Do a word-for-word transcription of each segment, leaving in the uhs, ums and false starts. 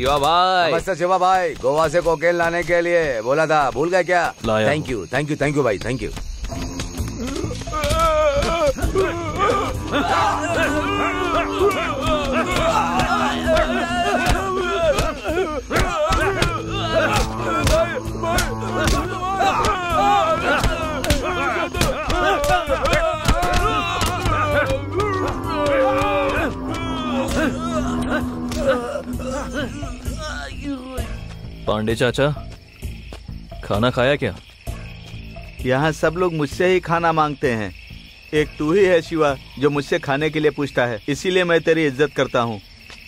शिवा भाई। नमस्ते शिवा भाई, गोवा से कोकेन लाने के लिए बोला था, भूल गए क्या? Thank you thank you thank you भाई, थैंक यू। पांडे चाचा, खाना खाया क्या? यहाँ सब लोग मुझसे ही खाना मांगते हैं। एक तू ही है शिवा जो मुझसे खाने के लिए पूछता है, इसीलिए मैं तेरी इज्जत करता हूँ।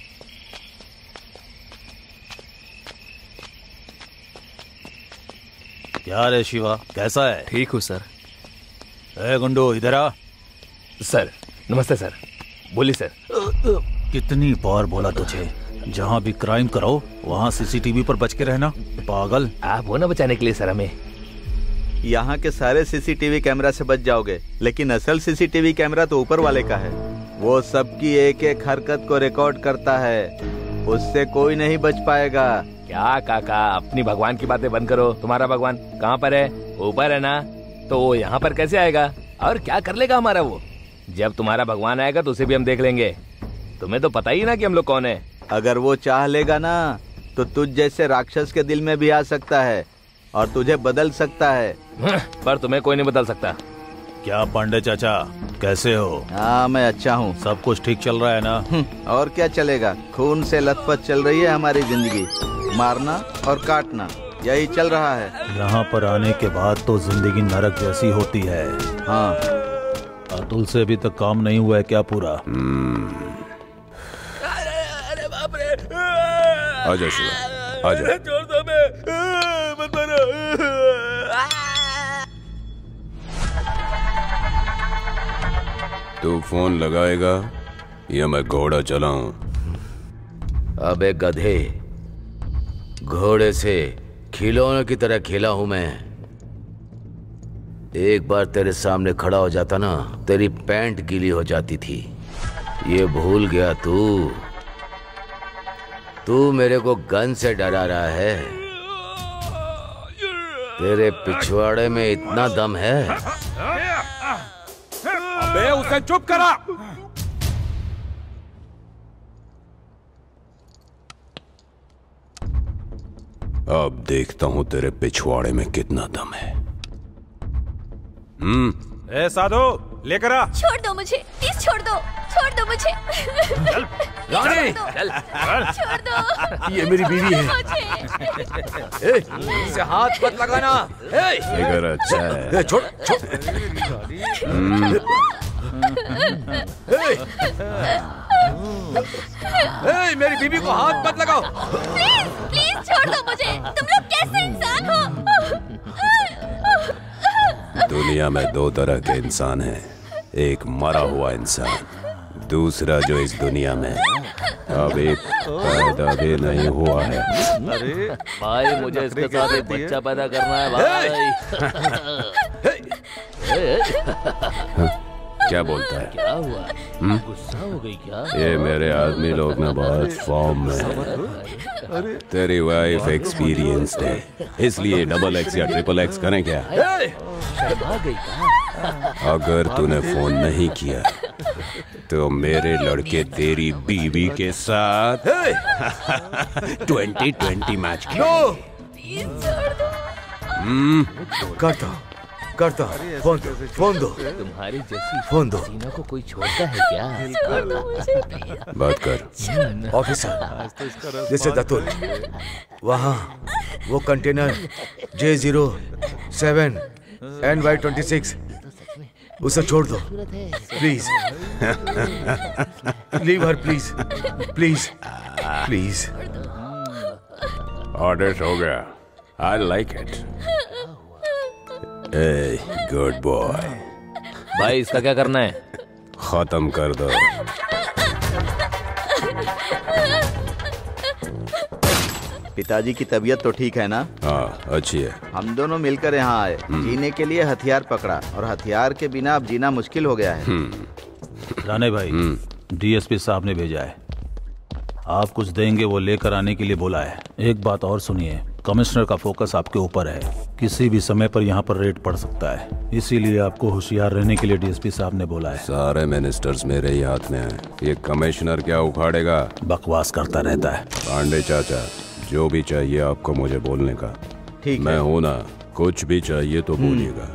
क्या रे शिवा, कैसा है? ठीक हूँ सर। ए गुंडू, इधर आ। सर नमस्ते सर। बोलिए सर। कितनी बार बोला तुझे, जहाँ भी क्राइम करो वहाँ सीसीटीवी पर बच के रहना, पागल। आप हो ना बचाने के लिए सर हमें। यहाँ के सारे सीसीटीवी कैमरा से बच जाओगे, लेकिन असल सीसीटीवी कैमरा तो ऊपर वाले का है। वो सबकी एक एक हरकत को रिकॉर्ड करता है, उससे कोई नहीं बच पाएगा। क्या काका, अपनी भगवान की बातें बंद करो। तुम्हारा भगवान कहाँ पर है? ऊपर है ना, तो वो यहाँ पर कैसे आएगा और क्या कर लेगा हमारा वो? जब तुम्हारा भगवान आएगा तो उसे भी हम देख लेंगे। तुम्हें तो पता ही ना कि हम लोग कौन है। अगर वो चाह लेगा ना तो तुझ जैसे राक्षस के दिल में भी आ सकता है और तुझे बदल सकता है, पर तुम्हें कोई नहीं बदल सकता। क्या पांडे चाचा, कैसे हो? हाँ मैं अच्छा हूँ। सब कुछ ठीक चल रहा है ना? और क्या चलेगा, खून से लथपथ चल रही है हमारी जिंदगी। मारना और काटना, यही चल रहा है। यहाँ पर आने के बाद तो जिंदगी नरक जैसी होती है। हाँ, अतुल से अभी तक काम नहीं हुआ है क्या पूरा? अरे बाप रे, आजा शिवा, आजा। छोड़ दो, मैं मत मारो। तू फोन लगाएगा या मैं घोड़ा चलाऊं? अबे गधे, घोड़े से खिलौने की तरह खेला हूं मैं। एक बार तेरे सामने खड़ा हो जाता ना, तेरी पैंट गीली हो जाती थी। ये भूल गया तू? तू मेरे को गन से डरा रहा है? तेरे पिछवाड़े में इतना दम है? अबे उसे चुप करा। अब देखता हूं तेरे पिछवाड़े में कितना दम है। हम्म। ए साधु, लेकर आ। छोड़ दो मुझे, प्लीज छोड़ दो, छोड़ दो मुझे। चल, रानी, चल, छोड़ दो। ये मेरी बीवी है। ए, इसे हाथ मत लगाना। ए, फिगर अच्छा है। ए, छोड़, छोड़। ए, ए, मेरी बीवी को हाथ मत लगाओ। प्लीज, प्लीज छोड़ दो मुझे। तुम लोग कैसे इंसान हो? दुनिया में दो तरह के इंसान हैं, एक मरा हुआ इंसान, दूसरा जो इस दुनिया में अभी पैदा भी नहीं हुआ है। अरे भाई, मुझे इसके साथ एक बच्चा पैदा करना है भाई। क्या बोलता है? क्या हुआ? गुस्सा हो गई क्या? ये मेरे आदमी लोग ना बहुत फॉर्म में है। तेरी वाइफ एक्सपीरियंस्ड है, इसलिए डबल एक्स या ट्रिपल एक्स करें क्या? शर्मा गई क्या? अगर तूने फोन नहीं किया तो मेरे लड़के तेरी बीवी के साथ ट्वेंटी ट्वेंटी मैच खेलेंगे। करता करता फोन दो, फोन दो। तुम्हारी जैसी फोन दो। सीना को कोई छोड़ता है क्या? बात कर। Officer, this is Atul. वहाँ वो container J zero seven N Y twenty six, उसे छोड़ दो please. Leave her please, please please. Order हो गया। I like it. A good boy. भाई इसका क्या करना है? खत्म कर दो। पिताजी की तबीयत तो ठीक है ना? हाँ अच्छी है। हम दोनों मिलकर यहाँ आए, जीने के लिए हथियार पकड़ा, और हथियार के बिना अब जीना मुश्किल हो गया है। राणे भाई, डीएसपी साहब ने भेजा है। आप कुछ देंगे वो लेकर आने के लिए बोला है। एक बात और सुनिए, कमिश्नर का फोकस आपके ऊपर है। किसी भी समय पर यहाँ पर रेड पड़ सकता है, इसीलिए आपको होशियार रहने के लिए डीएसपी साहब ने बोला है। सारे मिनिस्टर्स मेरे ही हाथ में हैं। ये कमिश्नर क्या उखाड़ेगा? बकवास करता रहता है। पांडे चाचा, जो भी चाहिए आपको मुझे बोलने का। ठीक मैं हूं ना, कुछ भी चाहिए तो बोलिएगा।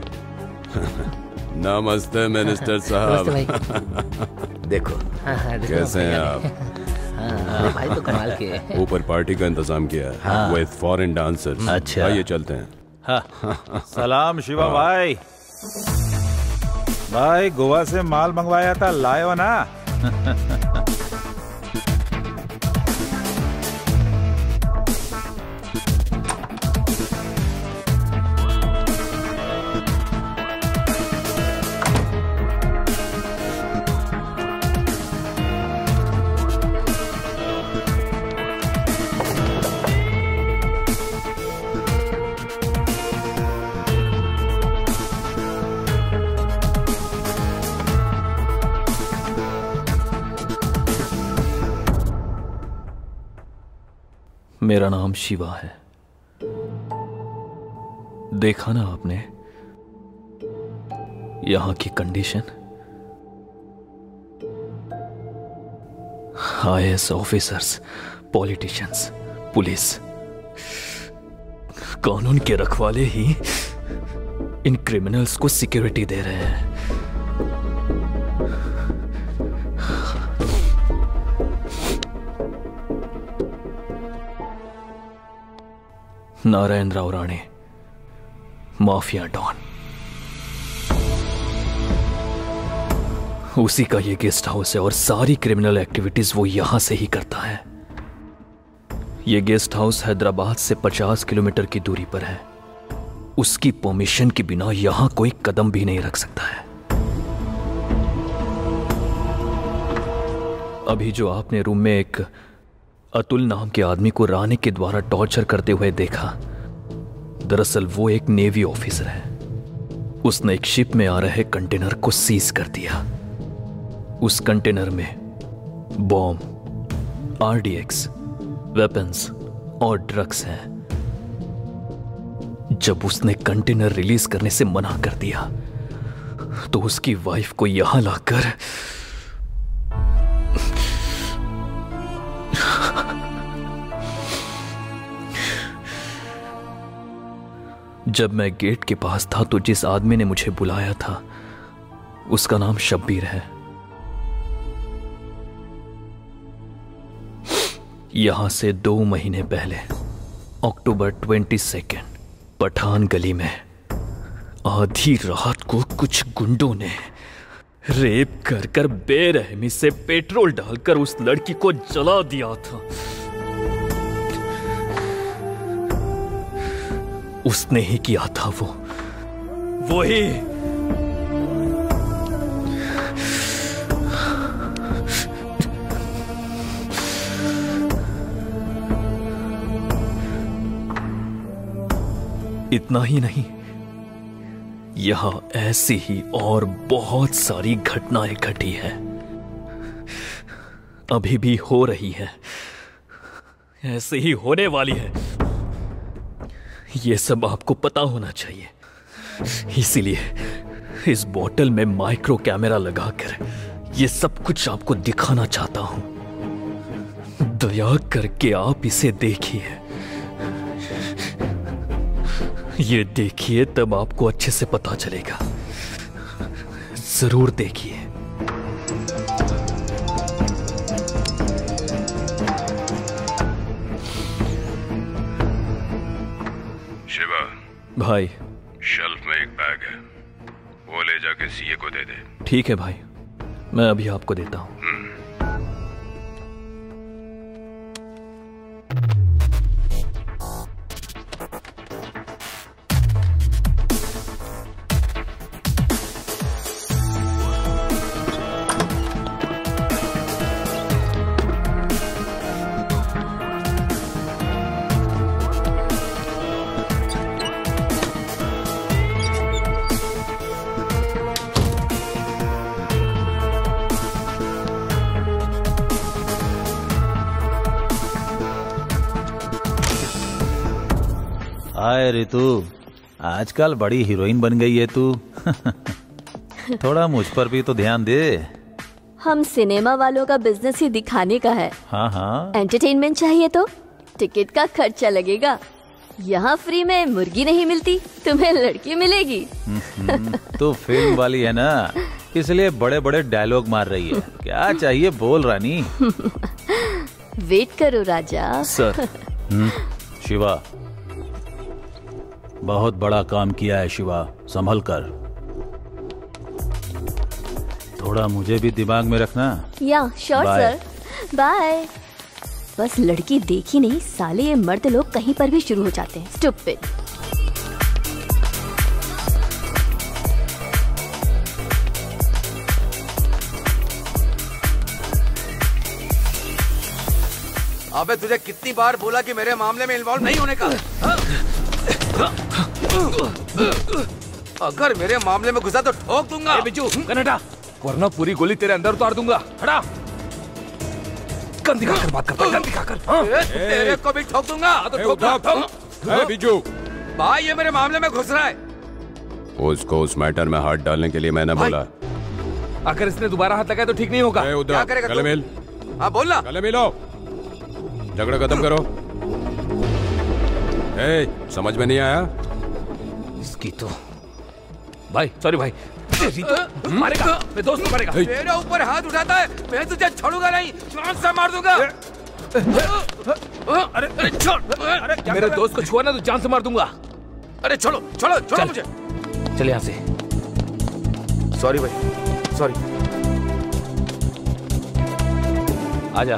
नमस्ते मिनिस्टर साहब। देखो कैसे हैं आप? भाई तो कमाल के। ऊपर पार्टी का इंतजाम किया है हाँ। With foreign dancers. अच्छा। आइए चलते हैं। हाँ। सलाम शिवा भाई। भाई गोवा से माल मंगवाया था, लाए हो ना? मेरा नाम शिवा है। देखा ना आपने यहां की condition. IAS officers, politicians, police, कानून के रखवाले ही इन क्रिमिनल्स को सिक्योरिटी दे रहे हैं। नारायण राव राणे, माफिया डॉन, उसी का ये गेस्ट हाउस है और सारी क्रिमिनल एक्टिविटीज वो यहां से ही करता है। ये गेस्ट हाउस हैदराबाद से पचास किलोमीटर की दूरी पर है। उसकी परमिशन के बिना यहां कोई कदम भी नहीं रख सकता है। अभी जो आपने रूम में एक अतुल नाम के आदमी को राणे के द्वारा टॉर्चर करते हुए देखा, दरअसल वो एक नेवी ऑफिसर है। उसने एक शिप में आ रहे कंटेनर को सीज कर दिया। उस कंटेनर में बॉम्ब, आरडीएक्स, वेपन्स और ड्रग्स हैं। जब उसने कंटेनर रिलीज करने से मना कर दिया तो उसकी वाइफ को यहां लाकर जब मैं गेट के पास था तो जिस आदमी ने मुझे बुलाया था उसका नाम शब्बीर है। यहां से दो महीने पहले अक्टूबर ट्वेंटी सेकेंड पठान गली में आधी रात को कुछ गुंडों ने रेप कर कर बेरहमी से पेट्रोल डालकर उस लड़की को जला दिया था। उसने ही किया था वो वही इतना ही नहीं, यहां ऐसी ही और बहुत सारी घटनाएं घटी है, अभी भी हो रही है, ऐसे ही होने वाली है। ये सब आपको पता होना चाहिए। इसीलिए इस बोतल में माइक्रो कैमरा लगाकर ये सब कुछ आपको दिखाना चाहता हूं। दया करके आप इसे देखिए। ये देखिए, तब आपको अच्छे से पता चलेगा। जरूर देखिए। शिवा भाई, शेल्फ में एक बैग है, वो ले जाके सीए को दे दे। ठीक है भाई, मैं अभी आपको देता हूं। हाय रितु, आजकल बड़ी हीरोइन बन गई है तू। थोड़ा मुझ पर भी तो ध्यान दे। हम सिनेमा वालों का बिजनेस ही दिखाने का है। हाँ हाँ। एंटरटेनमेंट चाहिए तो टिकट का खर्चा लगेगा। यहाँ फ्री में मुर्गी नहीं मिलती, तुम्हें लड़की मिलेगी। तू फिल्म वाली है ना, इसलिए बड़े बड़े डायलॉग मार रही है। क्या चाहिए बोल रानी। वेट करो राजा। सर। शिवा, बहुत बड़ा काम किया है शिवा, संभल कर। थोड़ा मुझे भी दिमाग में रखना। या श्योर सर, बाय। बस लड़की देखी नहीं, साले ये मर्द लोग कहीं पर भी शुरू हो जाते हैं। स्टूपिड। अबे तुझे कितनी बार बोला कि मेरे मामले में इन्वॉल्व नहीं होने का। अगर मेरे मामले में घुसा तो ठोक दूंगा। बिजू कनाडा, वरना पूरी गोली तेरे अंदर उतार दूंगा। हटा। गन दिखाकर बात करता है, गन दिखाकर। तेरे को भी ठोक दूंगा। तो ठोक। बिजू भाई ये मेरे मामले में घुस रहा है। उसको उस मैटर में हाथ डालने के लिए मैंने बोला। अगर इसने दोबारा हाथ लगाया तो ठीक नहीं होगा। क्या करेगा तू? गले मिल। हाँ बोलना। गले मिलो, झगड़ा खत्म करो। ए, समझ में नहीं आया? इसकी तो भाई सॉरी भाई। तो मारेगा, मेरे दोस्त को मारेगा। मेरे ऊपर हाथ उठाता है, मैं तुझे छोड़ूंगा नहीं, जान से मार दूंगा। अरे अरे छोड़। अरे मेरे दोस्त को छुआ ना तो जान से मार दूंगा। अरे छोड़ो छोड़ो छोड़ो मुझे। चल यहाँ से। सॉरी भाई, सॉरी। आजा।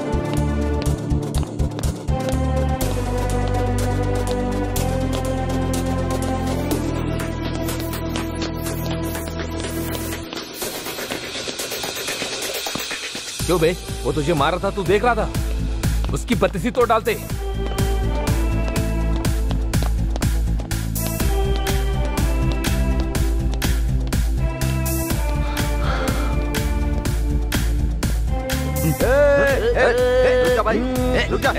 क्यों बे? वो तुझे मारा था, तू देख रहा था? उसकी बत्तीसी तोड़ डालते। रुक जा भाई, रुक जा।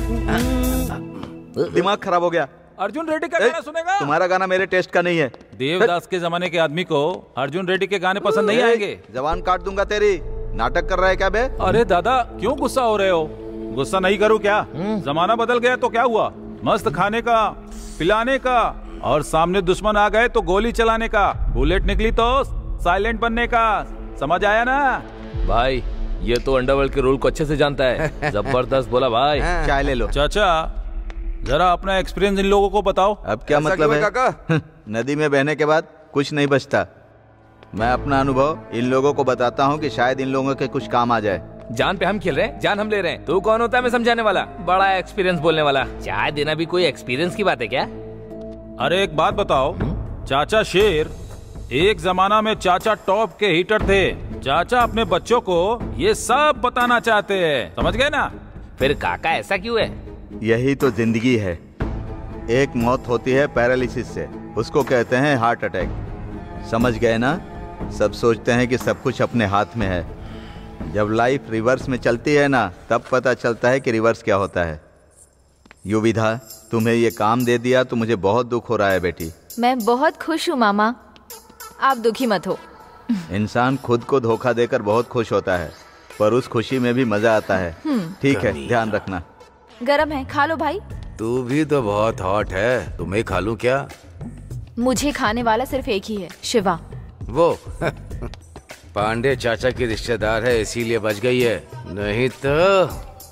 दिमाग खराब हो गया। अर्जुन रेड्डी का गाना सुनेगा? तुम्हारा गाना मेरे टेस्ट का नहीं है। देवदास के जमाने के आदमी को अर्जुन रेड्डी के गाने पसंद नहीं आएंगे। जवान काट दूंगा तेरी। नाटक कर रहा है क्या बे? अरे दादा क्यों गुस्सा हो रहे हो? गुस्सा नहीं करूं क्या? जमाना बदल गया तो क्या हुआ? मस्त खाने का, पिलाने का, और सामने दुश्मन आ गए तो गोली चलाने का, बुलेट निकली तो साइलेंट बनने का। समझ आया ना भाई? ये तो अंडरवर्ल्ड के रूल को अच्छे से जानता है। जबरदस्त बोला भाई। चाय ले लो। चाचा जरा अपना एक्सपीरियंस इन लोगों को बताओ। अब क्या मतलब है? नदी में बहने के बाद कुछ नहीं बचता। मैं अपना अनुभव इन लोगों को बताता हूँ कि शायद इन लोगों के कुछ काम आ जाए। जान पे हम खेल रहे हैं, जान हम ले रहे हैं। तू कौन होता है मैं समझाने वाला? बड़ा एक्सपीरियंस बोलने वाला। चाय देना भी कोई एक्सपीरियंस की बात है क्या? अरे एक बात बताओ, चाचा शेर, एक जमाना में चाचा टॉप के हीटर थे। चाचा अपने बच्चों को ये सब बताना चाहते हैं, समझ गए ना? फिर काका ऐसा क्यों है? यही तो जिंदगी है। एक मौत होती है पैरालिसिस से, उसको कहते हैं हार्ट अटैक। समझ गए ना? सब सोचते हैं कि सब कुछ अपने हाथ में है। जब लाइफ रिवर्स में चलती है ना, तब पता चलता है कि रिवर्स क्या होता है। युविधा, तुम्हें ये काम दे दिया तो मुझे बहुत दुख हो रहा है बेटी। मैं बहुत खुश हूँ मामा, आप दुखी मत हो। इंसान खुद को धोखा देकर बहुत खुश होता है, पर उस खुशी में भी मजा आता है। ठीक है, ध्यान रखना। गरम है, खा लो भाई। तू भी तो बहुत हॉट है, तुम्हें खा लूं क्या? मुझे खाने वाला सिर्फ एक ही है, शिवा। वो पांडे चाचा की रिश्तेदार है, इसीलिए बच गई है, नहीं तो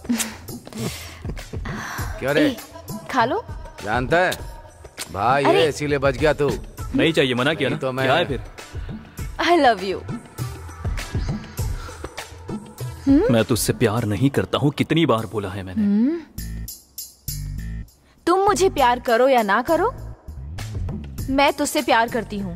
क्या रे? खा लो। जानता है भाई है, इसीलिए बच गया तू। नहीं चाहिए, मना किया ना। तो मैं क्या है फिर? I love you. मैं तुझसे प्यार नहीं करता हूँ, कितनी बार बोला है मैंने। तुम मुझे प्यार करो या ना करो, मैं तुझसे प्यार करती हूँ।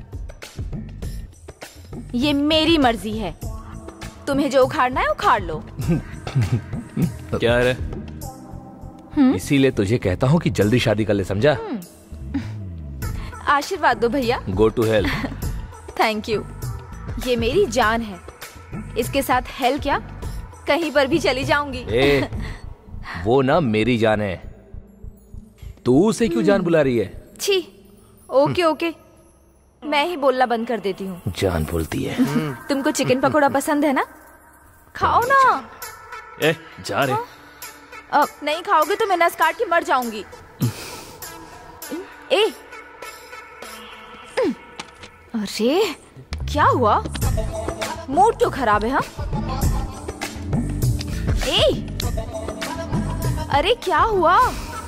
ये मेरी मर्जी है। तुम्हें जो उखाड़ना है उखाड़ लो। क्या है? इसीलिए तुझे कहता हूँ कि जल्दी शादी कर ले, समझा? आशीर्वाद दो भैया। Go to hell. Thank you. ये मेरी जान है, इसके साथ हेल क्या, कहीं पर भी चली जाऊंगी। ए, वो ना मेरी जान है। तू उसे क्यों जान बुला रही है? छी, ओके ओके, मैं ही बोलना बंद कर देती हूँ। जान बोलती है। तुमको चिकन पकोड़ा पसंद है ना? खाओ ना। ए, जा रे। अब नहीं खाओगे तो मैं नस काट के मर जाऊंगी। ए, अरे क्या हुआ? मूड क्यों खराब है? हाँ, ए, अरे क्या हुआ?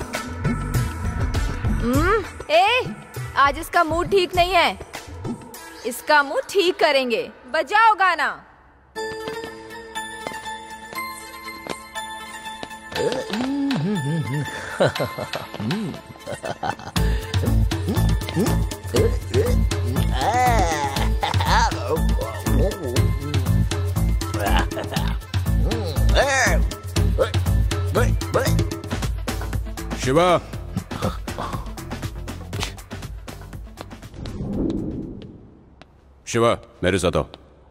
हम्म, ए, आज इसका मूड ठीक नहीं है। इसका मूड ठीक करेंगे। बजाओ गाना। शिवा, शिवा मेरे साथ आओ।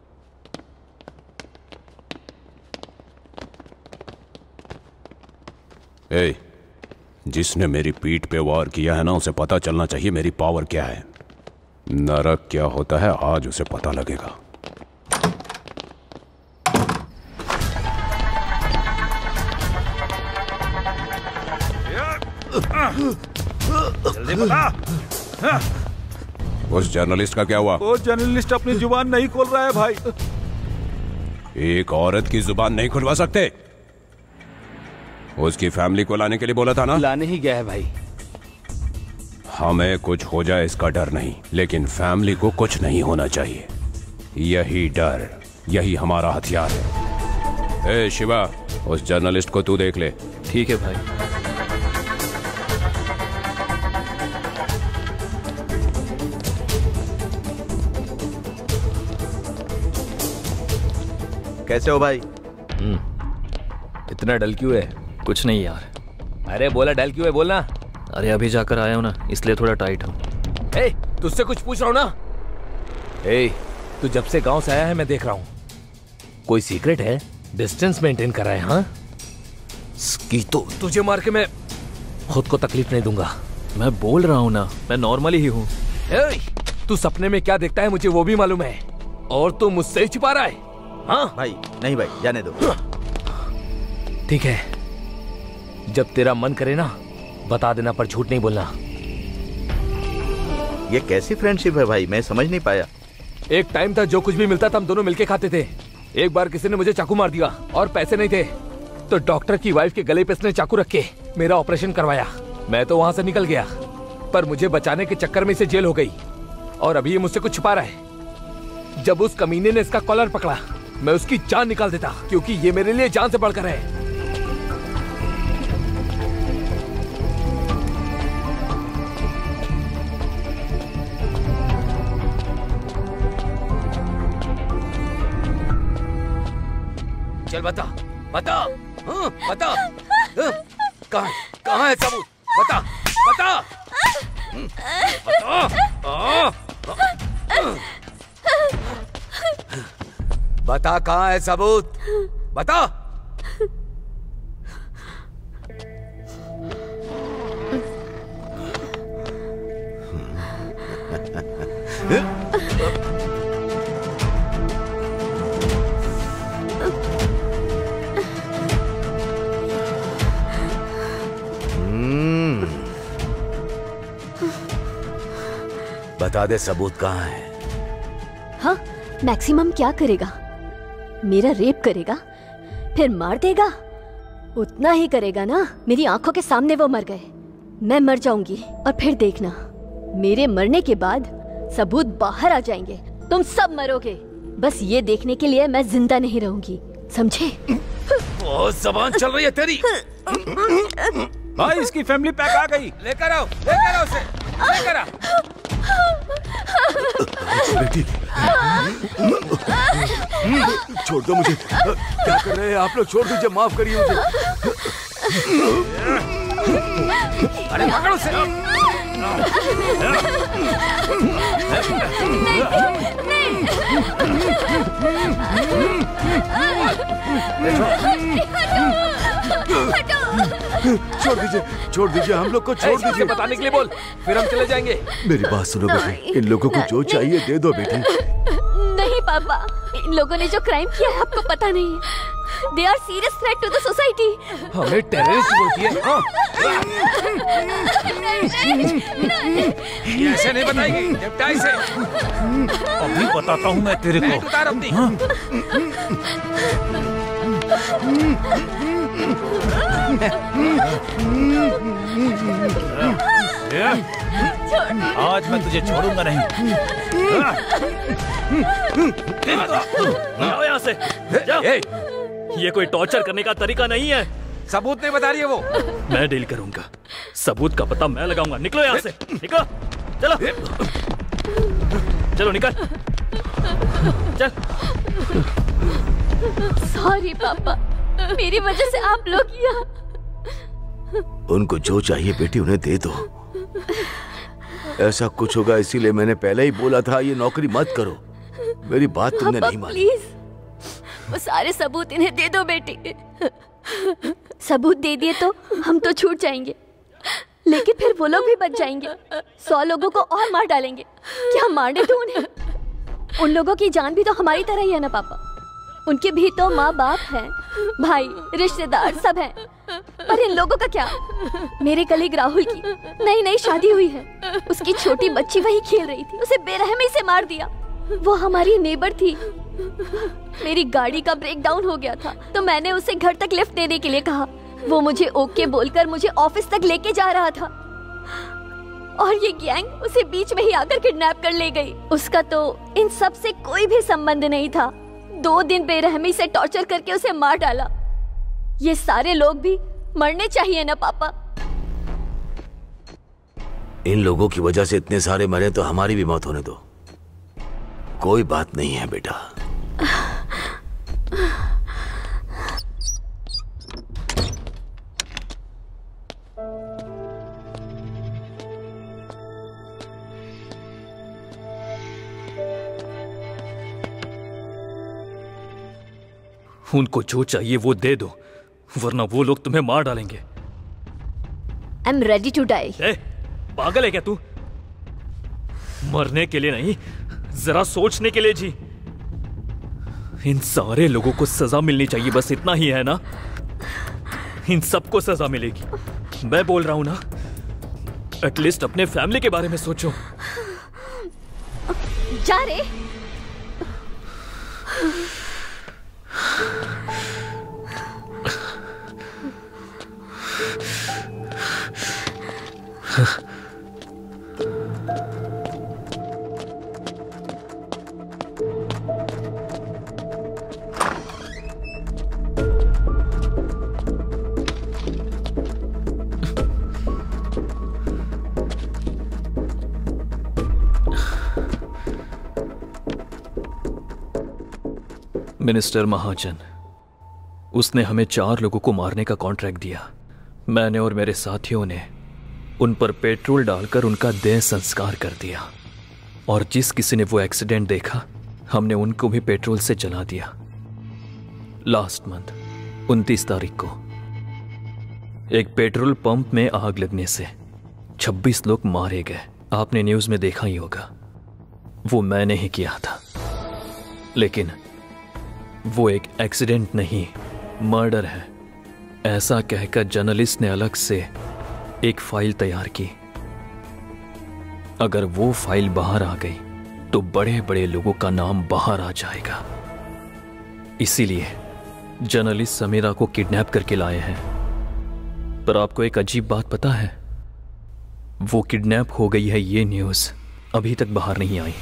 ए, जिसने मेरी पीठ पे वार किया है ना, उसे पता चलना चाहिए मेरी पावर क्या है। नरक क्या होता है आज उसे पता लगेगा। जल्दी बता। उस जर्नलिस्ट का क्या हुआ? वो जर्नलिस्ट अपनी जुबान नहीं खोल रहा है भाई। एक औरत की जुबान नहीं खुलवा सकते? उसकी फैमिली को लाने के लिए बोला था ना? लाने ही गया है भाई। हमें कुछ हो जाए इसका डर नहीं, लेकिन फैमिली को कुछ नहीं होना चाहिए। यही डर, यही हमारा हथियार है। ए शिवा, उस जर्नलिस्ट को तू देख ले। ठीक है भाई। कैसे हो भाई? इतना डल क्यों है? कुछ नहीं यार। अरे बोला डल क्यों है, बोलना। अरे अभी जाकर आया हूँ ना, इसलिए थोड़ा टाइट हूँ। ए, तुझसे कुछ पूछ रहा हूँ ना। ए, तू जब से गांव से आया है मैं देख रहा हूँ, कोई सीक्रेट है? डिस्टेंस मेंटेन कर रहा है? हाँ, की तो तुझे मार के मैं खुद को तकलीफ नहीं दूंगा। मैं बोल रहा हूँ ना, मैं नॉर्मली ही हूँ। तू सपने में क्या देखता है मुझे वो भी मालूम है, और तू मुझसे ही छुपा रहा है। हाँ भाई, नहीं भाई, जाने दो। ठीक है, जब तेरा मन करे ना बता देना, पर झूठ नहीं बोलना। ये कैसी फ्रेंडशिप है भाई, मैं समझ नहीं पाया। एक टाइम था जो कुछ भी मिलता था हम दोनों मिलके खाते थे। एक बार किसी ने मुझे चाकू मार दिया और पैसे नहीं थे, तो डॉक्टर की वाइफ के गले पे इसने चाकू रख के मेरा ऑपरेशन करवाया। मैं तो वहां से निकल गया, पर मुझे बचाने के चक्कर में इसे जेल हो गई, और अभी ये मुझसे कुछ छुपा रहा है। जब उस कमीने ने इसका कॉलर पकड़ा, मैं उसकी जान निकाल देता, क्योंकि ये मेरे लिए जान से बढ़कर है। चल बता, बता, हाँ, बता, हाँ, कहाँ कहाँ है सबूत? बता, बता, बता, आ, बता कहाँ है सबूत? बता। बता दे सबूत कहाँ है। हाँ, मैक्सिमम क्या करेगा? मेरा रेप करेगा, फिर मार देगा। उतना ही करेगा ना, मेरी आंखों के सामने वो मर गए, मैं मर जाऊंगी, और फिर देखना मेरे मरने के बाद सबूत बाहर आ जाएंगे, तुम सब मरोगे। बस ये देखने के लिए मैं जिंदा नहीं रहूंगी, समझे? बहुत जबान चल रही है तेरी। भाई इसकी फैमिली पैक आ गई। लेकर आओ, लेकर आओ उसे, लेकर आओ। बेटी, छोड़ दो मुझे। क्या कर रहे हैं आप लोग? छोड़ दीजिए, माफ करिए मुझे। अरे पकड़ो उसे। छोड़ दीजिए, छोड़ दीजिए, हम लोग को छोड़ दीजिए। बताने के लिए बोल, फिर हम चले जाएंगे। मेरी बात सुनो बेटी, इन लोगों को जो चाहिए दे दो बेटी। नहीं पापा, इन लोगों ने जो क्राइम किया है आपको पता नहीं है। They are serious threat to the society. हमें टेररिस्ट बोलती है। हाँ। ये ऐसे नहीं बताएगी, निपटा इसे। अभी बताता हूँ मैं तेरे को। उतार अपनी। आज मैं तुझे छोड़ूंगा नहीं। जाओ यहाँ से, जाओ। ये कोई टॉर्चर करने का तरीका नहीं है। सबूत नहीं बता रही है वो। मैं डील करूंगा, सबूत का पता मैं लगाऊंगा। निकलो यहाँ से, निकलो, चलो चलो निकल, चल। सॉरी पापा, मेरी वजह से आप लोग यहाँ। उनको जो चाहिए बेटी उन्हें दे दो। ऐसा कुछ होगा इसीलिए मैंने पहले ही बोला था ये नौकरी मत करो। मेरी बात तुमने नहीं मानी। प्लीज वो सारे सबूत इन्हें दे दो बेटी। सबूत दे दिए तो हम तो छूट जाएंगे, लेकिन फिर वो लोग भी बच जाएंगे। सौ लोगों को और मार डालेंगे। क्या मारने दो उन्हें? उन लोगों की जान भी तो हमारी तरह ही है ना पापा। उनके भी तो माँ बाप हैं, भाई रिश्तेदार सब हैं। पर इन लोगों का क्या? मेरे कलीग राहुल की नई नई शादी हुई है, उसकी छोटी बच्ची वही खेल रही थी, उसे बेरहमी से मार दिया। वो हमारी नेबर थी। मेरी गाड़ी का ब्रेक डाउन हो गया था तो मैंने उसे घर तक लिफ्ट देने के लिए कहा। वो मुझे ओके बोलकर मुझे ऑफिस तक लेके जा रहा था और ये गैंग उसे बीच में ही आकर किडनैप कर ले गई। उसका तो इन सब से कोई भी संबंध नहीं था। दो दिन बेरहमी से टॉर्चर करके उसे मार डाला। ये सारे लोग भी मरने चाहिए ना पापा। इन लोगों की वजह से इतने सारे मरे तो हमारी भी मौत होने दो। कोई बात नहीं है बेटा। उनको जो चाहिए वो दे दो, वरना वो लोग तुम्हें मार डालेंगे। I am ready to die. पागल है क्या तू? मरने के लिए नहीं, जरा सोचने के लिए जी। इन सारे लोगों को सजा मिलनी चाहिए, बस इतना ही है ना? इन सबको सजा मिलेगी। मैं बोल रहा हूं ना, एटलीस्ट अपने फैमिली के बारे में सोचो। जा रे। मिनिस्टर महाजन, उसने हमें चार लोगों को मारने का कॉन्ट्रैक्ट दिया। मैंने और मेरे साथियों ने उन पर पेट्रोल डालकर उनका देह संस्कार कर दिया, और जिस किसी ने वो एक्सीडेंट देखा हमने उनको भी पेट्रोल से जला दिया। लास्ट मंथ उनतीस तारीख को एक पेट्रोल पंप में आग लगने से छब्बीस लोग मारे गए। आपने न्यूज में देखा ही होगा। वो मैंने ही किया था, लेकिन वो एक एक्सीडेंट नहीं, मर्डर है। ऐसा कहकर जर्नलिस्ट ने अलग से एक फाइल तैयार की। अगर वो फाइल बाहर आ गई तो बड़े बड़े लोगों का नाम बाहर आ जाएगा। इसीलिए जर्नलिस्ट समीरा को किडनैप करके लाए हैं। पर आपको एक अजीब बात पता है? वो किडनैप हो गई है, ये न्यूज़ अभी तक बाहर नहीं आई।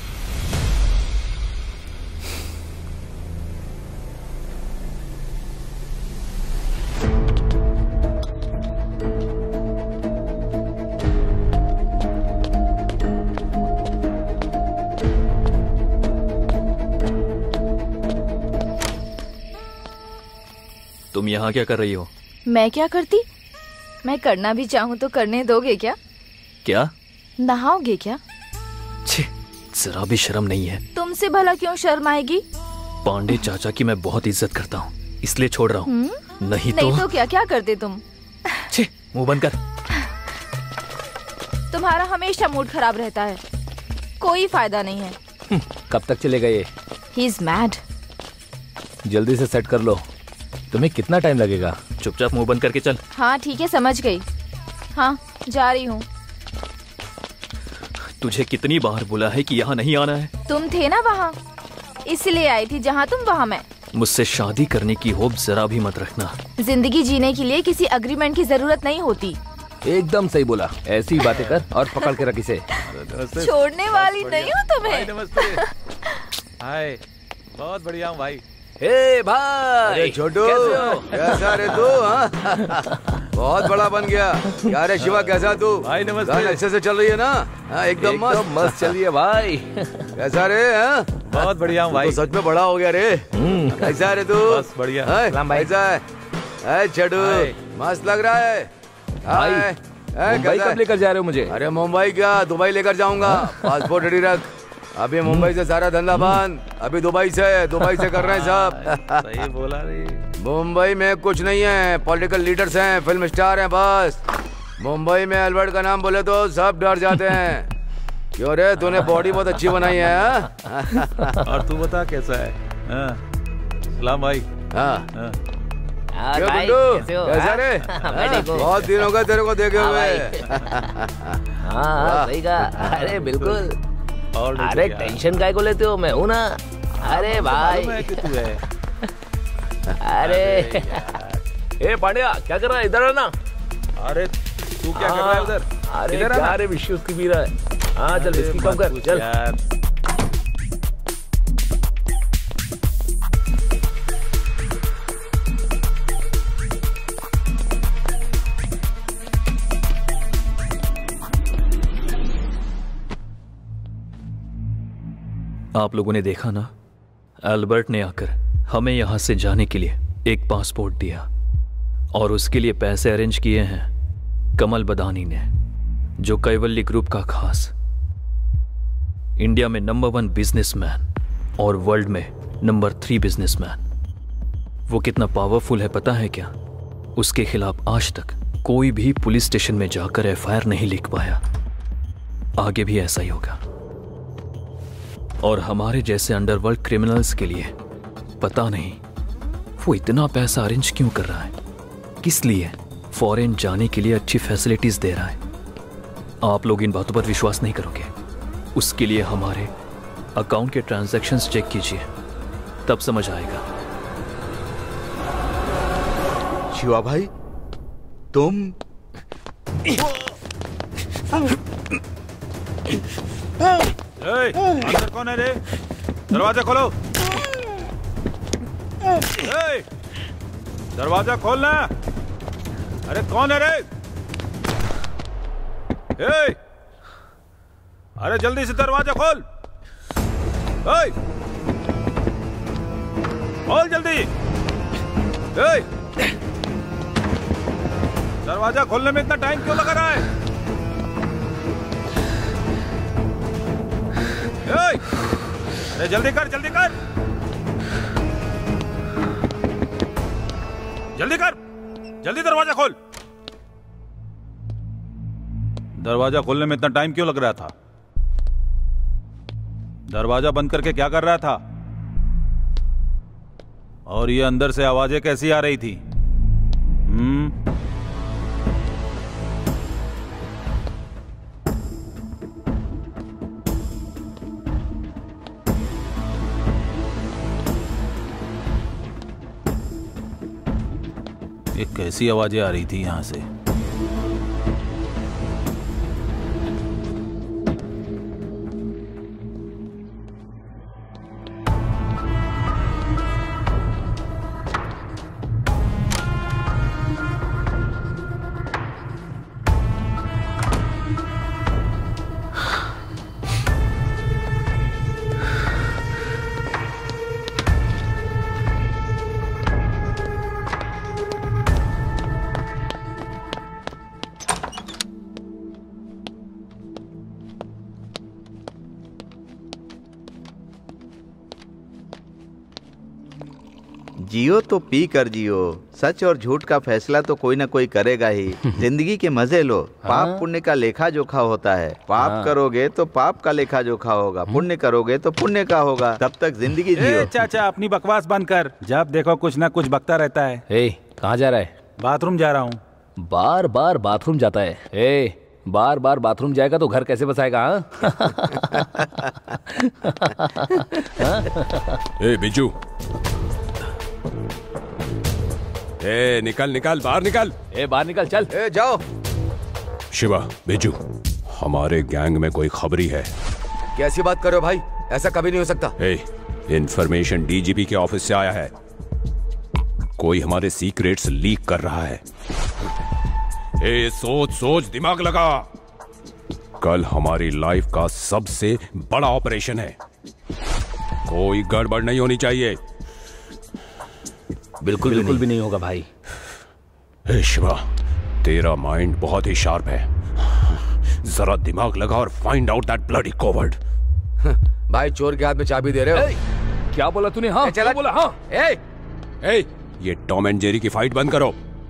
तुम यहाँ क्या कर रही हो? मैं क्या करती? मैं करना भी चाहूँ तो करने दोगे क्या? क्या? नहाओगे क्या? छी, जरा भी शर्म नहीं है। तुमसे भला क्यों शर्म आएगी? पांडे चाचा की मैं बहुत इज्जत करता हूँ, इसलिए छोड़ रहा हूँ। नहीं तो नहीं तो क्या क्या करते तुम? छी, मुंह बंद कर। तुम्हारा हमेशा मूड खराब रहता है, कोई फायदा नहीं है। कब तक चलेगा ये? He is mad. जल्दी से सेट कर लो। तुम्हें कितना टाइम लगेगा? चुपचाप मुंह बंद करके चल। हाँ ठीक है, समझ गई। हाँ जा रही हूँ। तुझे कितनी बार बोला है कि यहाँ नहीं आना है? तुम थे ना वहाँ, इसलिए आई थी। जहाँ तुम वहाँ मैं। मुझसे शादी करने की होप जरा भी मत रखना। जिंदगी जीने के लिए किसी अग्रीमेंट की जरूरत नहीं होती। एकदम सही बोला। ऐसी बातें कर और पकड़ के रख इसे। छोड़ने वाली नहीं हूँ तुम्हें। नमस्ते। हाय, बहुत बढ़िया हूँ भाई। हे भाई। अरे छोटू, कैसा रे तू? हाँ? बहुत बड़ा बन गया। क्या रे शिवा, कैसा तू? भाई नमस्ते। अच्छे से चल रही है ना? हाँ, एकदम मस्त। एकदम मस्त चल रही है भाई। कैसा रे? हाँ? बहुत बढ़िया हूँ भाई। तो सच में बड़ा हो गया रे। कैसा रे तू? बस बढ़िया। कैसा है? है छोटू, मस्त लग रहा है। भाई, मुंबई कब लेकर जा रहे हो मुझे? अरे मुंबई क्या, दुबई लेकर जाऊंगा। पासपोर्ट रेडी रख। अभी मुंबई से सारा धंधा बंद, अभी दुबई से दुबई से कर रहे हैं सब। सही बोला रे। मुंबई में कुछ नहीं है, पॉलिटिकल लीडर्स हैं, फिल्म स्टार हैं बस। मुंबई में अल्बर्ट का नाम बोले तो सब डर जाते हैं। क्यों रे, तूने बॉडी बहुत अच्छी बनाई है। और तू बता कैसा है? सलाम भाई। हाँ क्यों भाई, कैसा रे? बहुत दिन हो गए तेरे को देखे हुए। हाँ सही कहा। अरे बिल्कुल। अरे टेंशन काय को लेते हो, मैं हूँ ना। अरे भाई तू है। अरे ए पांड्या, क्या कर रहा है? इधर है ना। अरे तू क्या कर रहा है उधर? अरे क्या रे, विश्व की पी रहा है। हाँ चल, इसकी कम कर चल। आप लोगों ने देखा ना, एल्बर्ट ने आकर हमें यहां से जाने के लिए एक पासपोर्ट दिया और उसके लिए पैसे अरेंज किए हैं कमल बदानी ने, जो कैवल्य ग्रुप का खास, इंडिया में नंबर वन बिजनेसमैन और वर्ल्ड में नंबर थ्री बिजनेसमैन। वो कितना पावरफुल है पता है क्या? उसके खिलाफ आज तक कोई भी पुलिस स्टेशन में जाकर एफ आई आर नहीं लिख पाया। आगे भी ऐसा ही होगा। और हमारे जैसे अंडरवर्ल्ड क्रिमिनल्स के लिए पता नहीं वो इतना पैसा अरेंज क्यों कर रहा है, किस लिए फॉरेन जाने के लिए अच्छी फैसिलिटीज दे रहा है। आप लोग इन बातों पर विश्वास नहीं करोगे। उसके लिए हमारे अकाउंट के ट्रांजैक्शंस चेक कीजिए, तब समझ आएगा। शिवा भाई, तुम ए, अंदर कौन है रे? दरवाजा खोलो। ए, दरवाजा खोलना। अरे कौन है रे? ए, अरे जल्दी से दरवाजा खोल। ए, खोल जल्दी। ए, दरवाजा खोलने में इतना टाइम क्यों लगा रहा है? ए, अरे जल्दी कर, जल्दी कर, जल्दी कर, जल्दी दरवाजा खोल। दरवाजा खोलने में इतना टाइम क्यों लग रहा था? दरवाजा बंद करके क्या कर रहा था? और ये अंदर से आवाजें कैसी आ रही थी? हम्म ये कैसी आवाजें आ रही थी यहां से? जियो तो पी कर जियो, सच और झूठ का फैसला तो कोई ना कोई करेगा ही। जिंदगी के मजे लो। पाप पुण्य का लेखा जोखा होता है। पाप हाँ। करोगे तो पाप का लेखा जोखा होगा, पुण्य करोगे तो पुण्य का होगा। तब तक जिंदगी जियो। ए, चाचा अपनी बकवास बंद कर। जब देखो कुछ ना कुछ बकता रहता है। ए, कहाँ जा रहा है? बाथरूम जा रहा हूँ। बार बार बाथरूम जाता है। ए, बार बार बाथरूम जाएगा तो घर कैसे बसाएगा? ए बिजू, ए निकल निकल, बाहर निकल। ए बाहर निकल, चल। ए जाओ। शिवा, बिजू, हमारे गैंग में कोई खबरी है। कैसी बात कर रहे हो भाई? ऐसा कभी नहीं हो सकता। ए, इंफॉर्मेशन डीजीपी के ऑफिस से आया है। कोई हमारे सीक्रेट्स लीक कर रहा है। ए, सोच सोच, दिमाग लगा। कल हमारी लाइफ का सबसे बड़ा ऑपरेशन है। कोई गड़बड़ नहीं होनी चाहिए। बिल्कुल बिल्कुल भी नहीं होगा भाई। ए शिवा, तेरा माइंड बहुत ही शार्प है। जरा दिमाग लगा और find out that bloody coward. भाई चोर के हाथ में चाबी दे रहे हो? ए, क्या बोला तूने? हाँ चला बोला। हाँ ए, ए, ये टॉम एंड जेरी की फाइट बंद करो।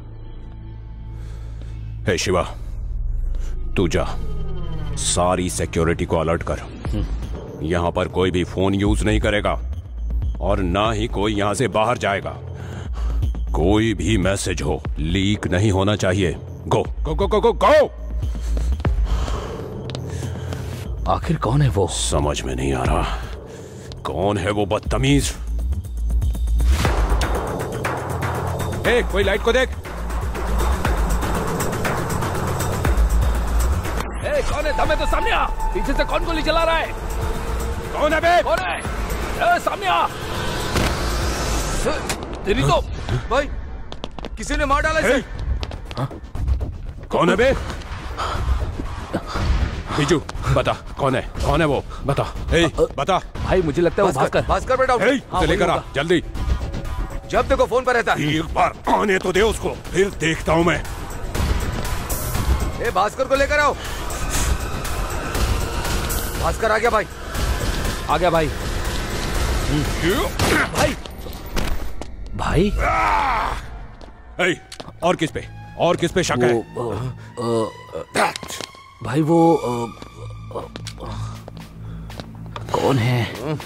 हे शिवा, तू जा, सारी सिक्योरिटी को अलर्ट कर। यहां पर कोई भी फोन यूज नहीं करेगा और ना ही कोई यहां से बाहर जाएगा। कोई भी मैसेज हो लीक नहीं होना चाहिए। गो गो गो गो गो गो। आखिर कौन है वो? समझ में नहीं आ रहा। कौन है वो बदतमीज? ए, कोई लाइट को देख। ए, कौन है? दम तो सामने आ। पीछे से कौन गोली चला रहा है? कौन है बे? कौन है? ए, सामने आ। तेरी तो भाई किसी ने मार डाला इसे। कौन है बे? बिजू, बता कौन है? कौन है वो? बता। ए, बता। भाई मुझे लगता है वो भास्कर। भास्कर बेटा, ए, उसे लेकर आ जल्दी। जब देखो फोन पर रहता है। एक बार आने तो दे उसको, फिर देखता हूं मैं। ए, भास्कर को लेकर आओ। भास्कर आ गया भाई। आ गया भाई। भाई भाई ए, और किस पे और किस पे शक है? वो, आ, आ, भाई वो आ, आ, कौन है?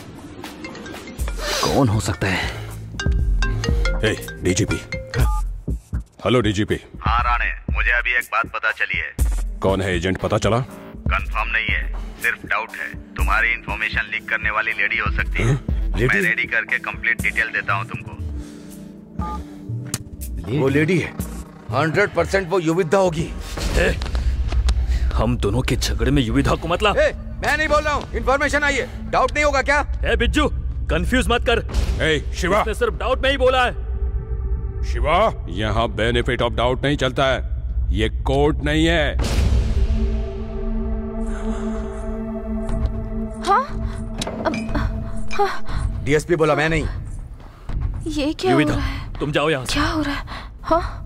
कौन हो सकता है? ए, डीजीपी। Hello DGP. हाँ राणे, मुझे अभी एक बात पता चली है। कौन है एजेंट पता चला? कंफर्म नहीं है, सिर्फ डाउट है। तुम्हारी इंफॉर्मेशन लीक करने वाली लेडी हो सकती है। मैं रेडी करके कंप्लीट डिटेल देता हूँ तुमको। वो लेडी है, हंड्रेड परसेंट वो युविधा होगी। ए, हम दोनों के झगड़े में युविधा को मत ला। ए, मैं नहीं बोल रहा हूँ, इंफॉर्मेशन आई है। डाउट नहीं होगा क्या? ए बिज्जू, कंफ्यूज मत कर। ए, शिवा, उसने सिर्फ डाउट में ही बोला है। शिवा, यहाँ बेनिफिट ऑफ डाउट नहीं चलता है। ये कोर्ट नहीं है। हाँ? हाँ? डीएसपी बोला, मैं नहीं। ये क्या हो रहा है? तुम जाओ यहाँ से। क्या हो रहा है? हाँ?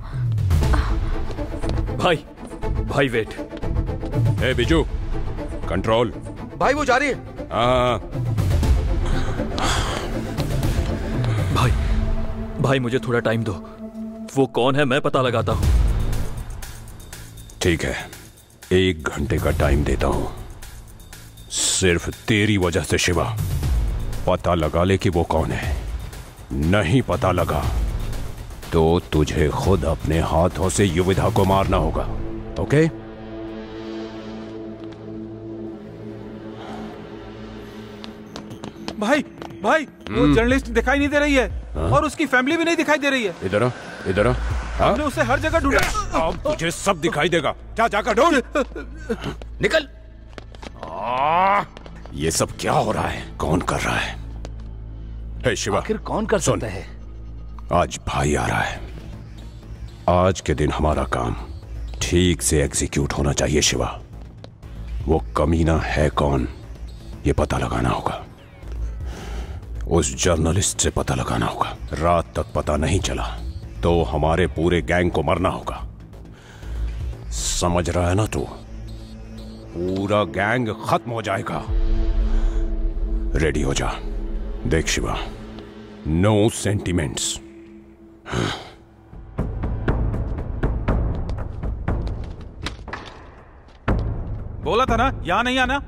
भाई भाई वेट। ए बिजू, कंट्रोल। भाई वो जा रही है। हाँ। भाई भाई मुझे थोड़ा टाइम दो। वो कौन है मैं पता लगाता हूँ। ठीक है, एक घंटे का टाइम देता हूं। सिर्फ तेरी वजह से शिवा, पता लगा ले कि वो कौन है। नहीं पता लगा तो तुझे खुद अपने हाथों से युविधा को मारना होगा। ओके? भाई भाई वो जर्नलिस्ट दिखाई नहीं दे रही है। हाँ? और उसकी फैमिली भी नहीं दिखाई दे रही है। इधर आ, इधर आ। हमने उसे हर जगह ढूंढा। अब तुझे सब दिखाई देगा। जा जाकर ढूंढ। निकल। आ, ये सब क्या हो रहा है? कौन कर रहा है? हे शिवा, आखिर कौन कर सकता है? आज भाई आ रहा है। आज के दिन हमारा काम ठीक से एग्जीक्यूट होना चाहिए शिवा। वो कमीना है कौन, ये पता लगाना होगा। उस जर्नलिस्ट से पता लगाना होगा। रात तक पता नहीं चला तो हमारे पूरे गैंग को मरना होगा। समझ रहा है ना तू? पूरा गैंग खत्म हो जाएगा। रेडी हो जा। देख शिवा, नो सेंटिमेंट्स, बोला था ना यहाँ नहीं आना।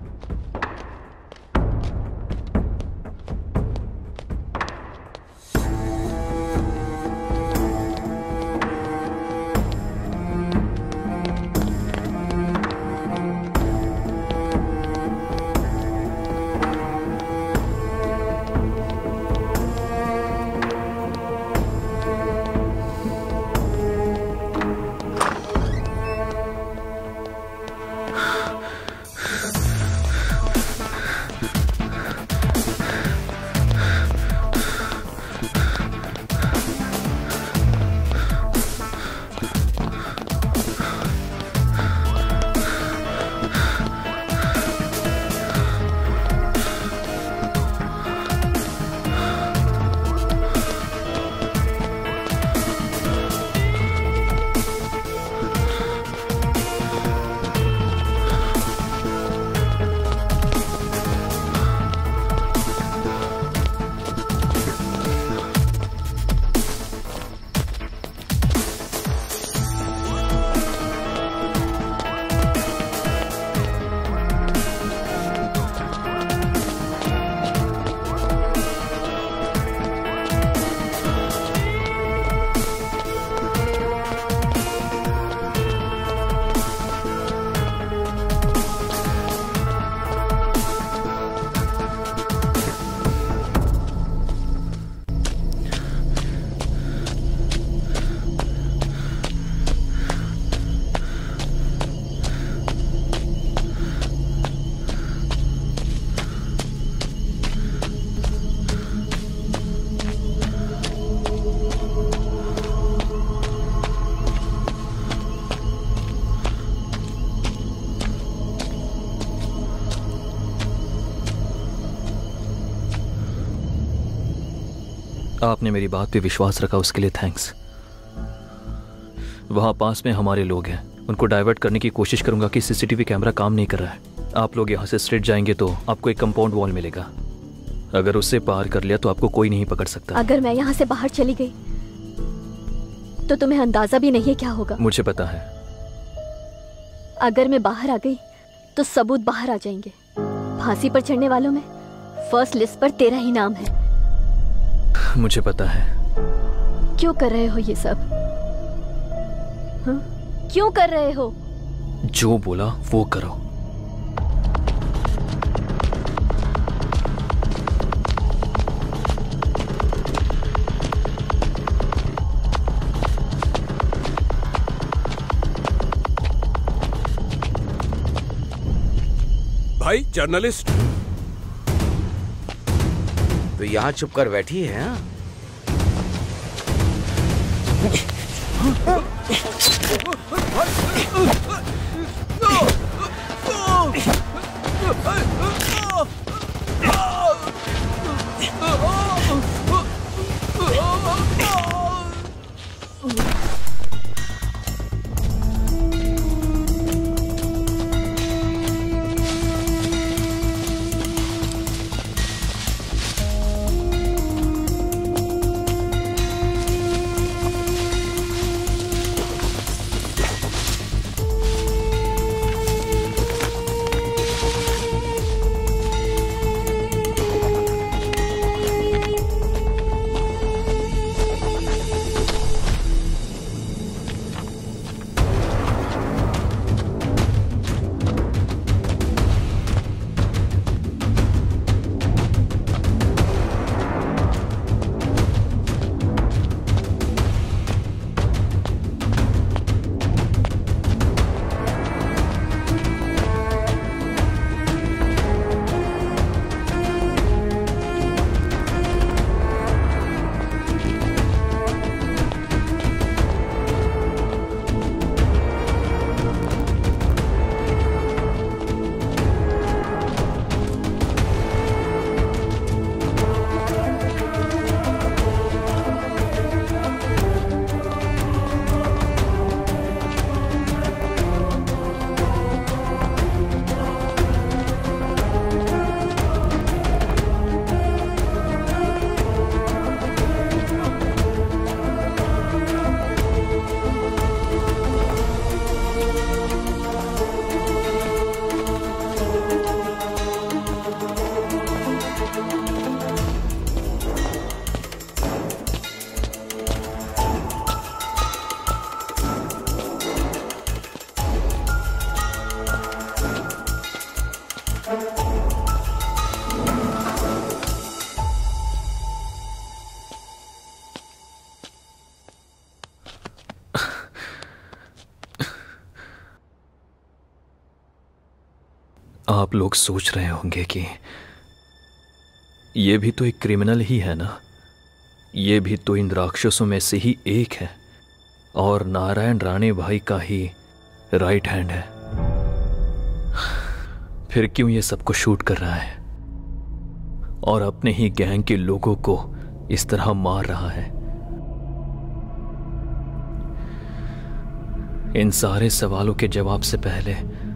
आपने मेरी बात पे विश्वास रखा, उसके लिए थैंक्स। वहां पास में हमारे लोग हैं, उनको डाइवर्ट करने की कोशिश करूंगा कि सीसीटीवी कैमरा काम नहीं कर रहा है। आप लोग यहाँ से स्ट्रेट जाएंगे तो आपको एक कंपाउंड वॉल मिलेगा। अगर उससे पार कर लिया तो आपको कोई नहीं पकड़ सकता। अगर मैं यहाँ से बाहर चली गई तो तुम्हें अंदाजा भी नहीं है क्या होगा। मुझे पता है। अगर मैं बाहर आ गई तो सबूत बाहर आ जाएंगे। फांसी पर चढ़ने वालों में फर्स्ट लिस्ट पर तेरा ही नाम है। मुझे पता है। क्यों कर रहे हो ये सब? हा? क्यों कर रहे हो? जो बोला वो करो। भाई जर्नलिस्ट तो यहाँ चुप कर बैठी है। आप लोग सोच रहे होंगे कि ये भी तो एक क्रिमिनल ही है ना, ये भी तो इन राक्षसों में से ही एक है और नारायण राणे भाई का ही राइट हैंड है। फिर क्यों ये सबको शूट कर रहा है और अपने ही गैंग के लोगों को इस तरह मार रहा है? इन सारे सवालों के जवाब से पहले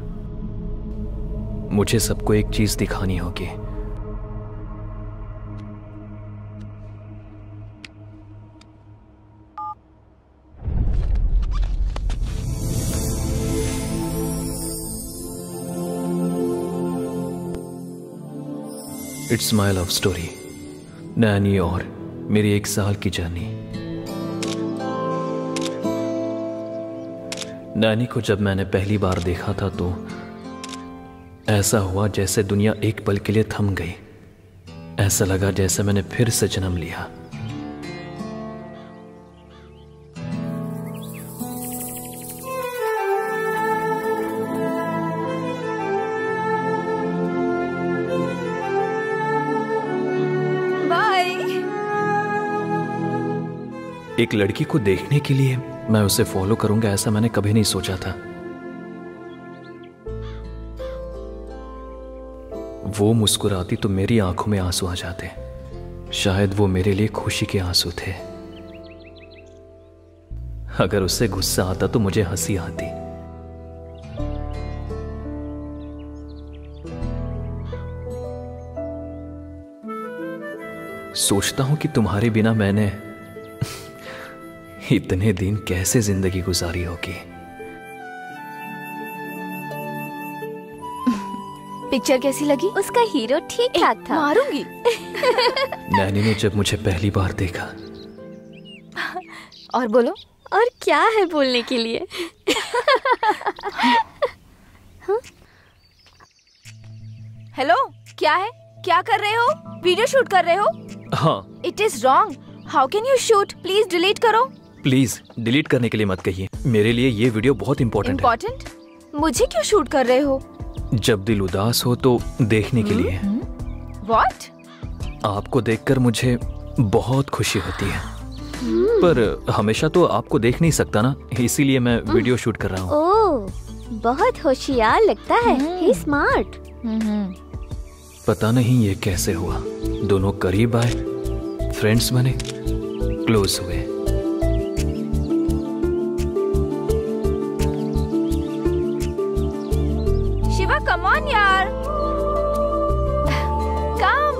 मुझे सबको एक चीज दिखानी होगी। It's my love story, Naini और मेरी एक साल की जर्नी। नैनी को जब मैंने पहली बार देखा था तो ऐसा हुआ जैसे दुनिया एक पल के लिए थम गई। ऐसा लगा जैसे मैंने फिर से जन्म लिया। एक लड़की को देखने के लिए मैं उसे फॉलो करूंगा ऐसा मैंने कभी नहीं सोचा था। वो मुस्कुराती तो मेरी आंखों में आंसू आ जाते। शायद वो मेरे लिए खुशी के आंसू थे। अगर उससे गुस्सा आता तो मुझे हंसी आती। सोचता हूं कि तुम्हारे बिना मैंने इतने दिन कैसे जिंदगी गुजारी होगी। पिक्चर कैसी लगी? उसका हीरो ठीक ठाक था। मारूंगी। नैनी ने जब मुझे पहली बार देखा। और बोलो। और क्या है बोलने के लिए? हेलो, क्या है? क्या कर रहे हो? वीडियो शूट कर रहे हो? हाँ। It is wrong. How can you shoot? Please delete करो। प्लीज डिलीट करने के लिए मत कहिए। मेरे लिए ये वीडियो बहुत इंपॉर्टेंट है। इंपॉर्टेंट? मुझे क्यों शूट कर रहे हो? जब दिल उदास हो तो देखने के लिए। What? आपको देखकर मुझे बहुत खुशी होती है। पर हमेशा तो आपको देख नहीं सकता ना, इसीलिए मैं वीडियो शूट कर रहा हूँ। ओह, बहुत होशियार लगता है। He smart. पता नहीं ये कैसे हुआ। दोनों करीब आए, फ्रेंड्स बने, क्लोज हुए। शिवा, कम ऑन यार, कम।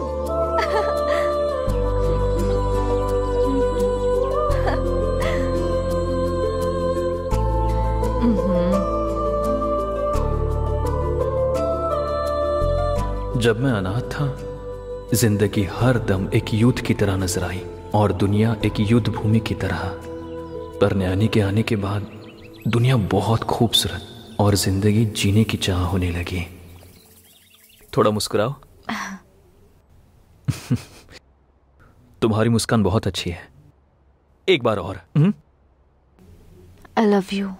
जब मैं अनाथ था, जिंदगी हर दम एक युद्ध की तरह नजर आई और दुनिया एक युद्ध भूमि की तरह। पर नैनी के आने के बाद दुनिया बहुत खूबसूरत और जिंदगी जीने की चाह होने लगी। थोड़ा मुस्कुराओ। तुम्हारी मुस्कान बहुत अच्छी है। एक बार और। आई लव यू।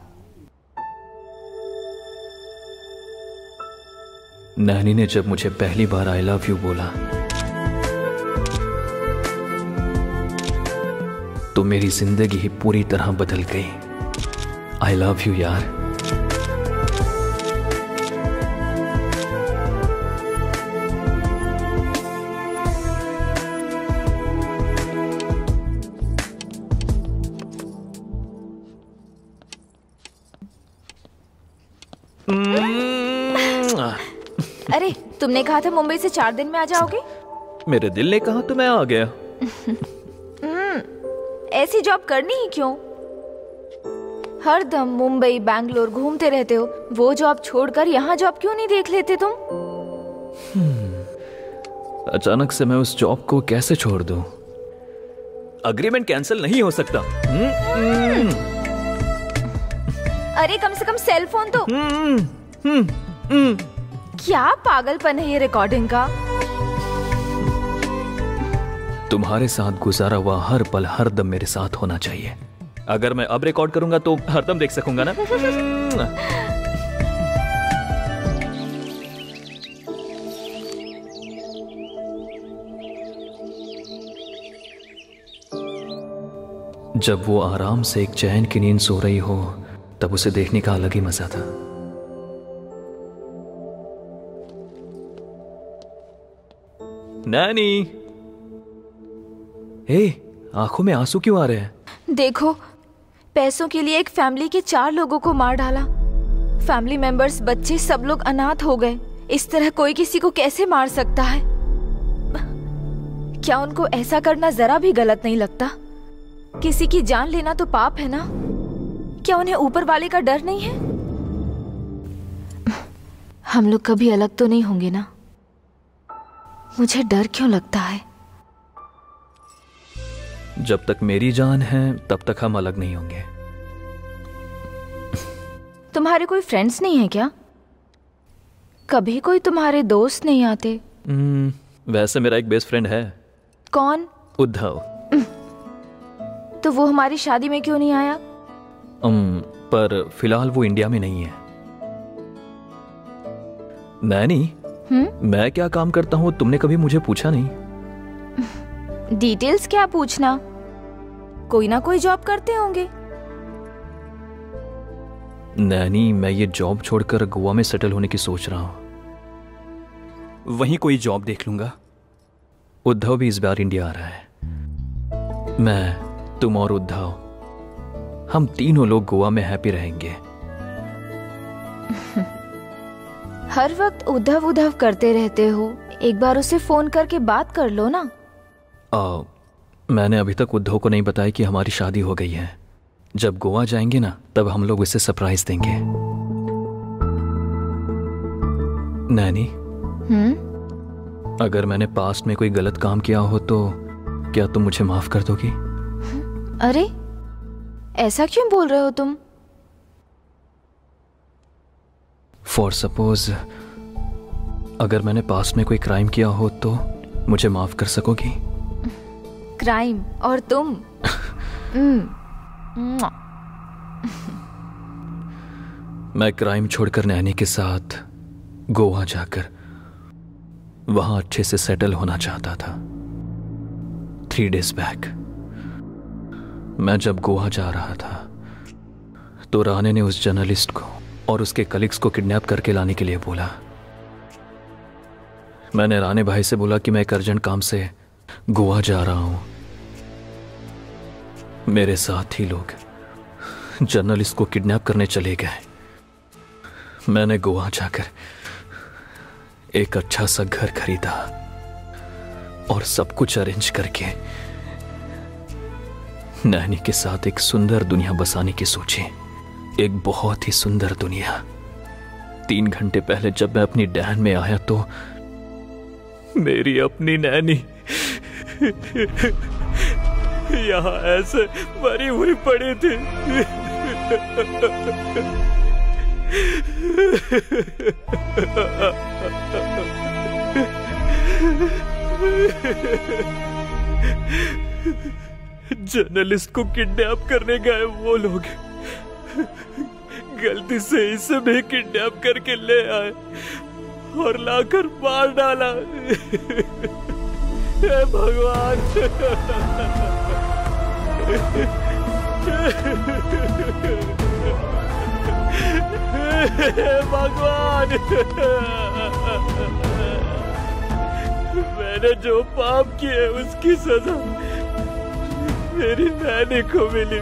नैनी ने जब मुझे पहली बार आई लव यू बोला तो मेरी जिंदगी ही पूरी तरह बदल गई। आई लव यू यार। अरे, तुमने कहा था मुंबई से चार दिन में आ जाओगे। मेरे दिल ने कहा तो मैं आ गया। ऐसी जॉब करनी ही क्यों? हर दम मुंबई बैंगलोर घूमते रहते हो। वो जॉब छोड़कर यहाँ जॉब क्यों नहीं देख लेते तुम? अचानक से मैं उस जॉब को कैसे छोड़ दूं? अग्रीमेंट कैंसिल नहीं हो सकता। अरे कम से कम सेल फोन तो। क्या पागलपन है ये रिकॉर्डिंग का? तुम्हारे साथ गुजारा हुआ हर पल हर दम मेरे साथ होना चाहिए। अगर मैं अब रिकॉर्ड करूंगा तो हर दम देख सकूंगा ना। जब वो आराम से एक चैन की नींद सो रही हो तब उसे देखने का अलग ही मजा था। नैनी, ए, आंखों में आंसू क्यों आ रहे हैं? देखो, पैसों के लिए एक फैमिली के चार लोगों को मार डाला। फैमिली मेंबर्स, बच्चे, सब लोग अनाथ हो गए। इस तरह कोई किसी को कैसे मार सकता है? क्या उनको ऐसा करना जरा भी गलत नहीं लगता? किसी की जान लेना तो पाप है ना? क्या उन्हें ऊपर वाले का डर नहीं है? हम लोग कभी अलग तो नहीं होंगे ना? मुझे डर क्यों लगता है? जब तक मेरी जान है तब तक हम अलग नहीं होंगे। तुम्हारे कोई फ्रेंड्स नहीं है क्या? कभी कोई तुम्हारे दोस्त नहीं आते? hmm, वैसे मेरा एक बेस्ट फ्रेंड है। कौन? उद्धव। तो वो हमारी शादी में क्यों नहीं आया? um, पर फिलहाल वो इंडिया में नहीं है। नैनी, हम्म? मैं क्या काम करता हूँ तुमने कभी मुझे पूछा नहीं। डिटेल्स क्या पूछना? कोई ना कोई जॉब करते होंगे। नैनी, मैं ये जॉब छोड़कर गोवा में सेटल होने की सोच रहा हूं। वहीं कोई जॉब देख लूंगा। उद्धव भी इस बार इंडिया आ रहा है। मैं, तुम और उद्धव, हम तीनों लोग गोवा में हैप्पी रहेंगे। हर वक्त उद्धव उद्धव करते रहते हो, एक बार उसे फोन करके बात कर लो ना। आ, मैंने अभी तक उद्धव को नहीं बताया कि हमारी शादी हो गई है। जब गोवा जाएंगे ना तब हम लोग उसे सरप्राइज देंगे। नैनी, हम्म? अगर मैंने पास्ट में कोई गलत काम किया हो तो क्या तुम मुझे माफ कर दोगी? अरे, ऐसा क्यों बोल रहे हो तुम? फॉर सपोज, अगर मैंने पास्ट में कोई क्राइम किया हो तो मुझे माफ कर सकोगी? क्राइम और तुम? मैं क्राइम छोड़कर नैनी के साथ गोवा जाकर वहां अच्छे से सेटल होना चाहता था। थ्री डेज बैक मैं जब गोवा जा रहा था तो राणे ने उस जर्नलिस्ट को और उसके कलीग्स को किडनैप करके लाने के लिए बोला। मैंने राणे भाई से बोला कि मैं एक अर्जेंट काम से गोवा जा रहा हूं। मेरे साथ ही लोग जर्नलिस्ट को किडनैप करने चले गए। मैंने गोवा जाकर एक अच्छा सा घर खरीदा और सब कुछ अरेंज करके नैनी के साथ एक सुंदर दुनिया बसाने की सोची। एक बहुत ही सुंदर दुनिया। तीन घंटे पहले जब मैं अपनी डैन में आया तो मेरी अपनी नैनी यहाँ ऐसे मरी हुई पड़ी थी। जर्नलिस्ट को किडनैप करने गए वो लोग गलती से इसे भी किडनैप करके ले आए और लाकर मार डाला। हे भगवान, हे भगवान, मैंने जो पाप किए उसकी सजा मेरी नैनी को मिली।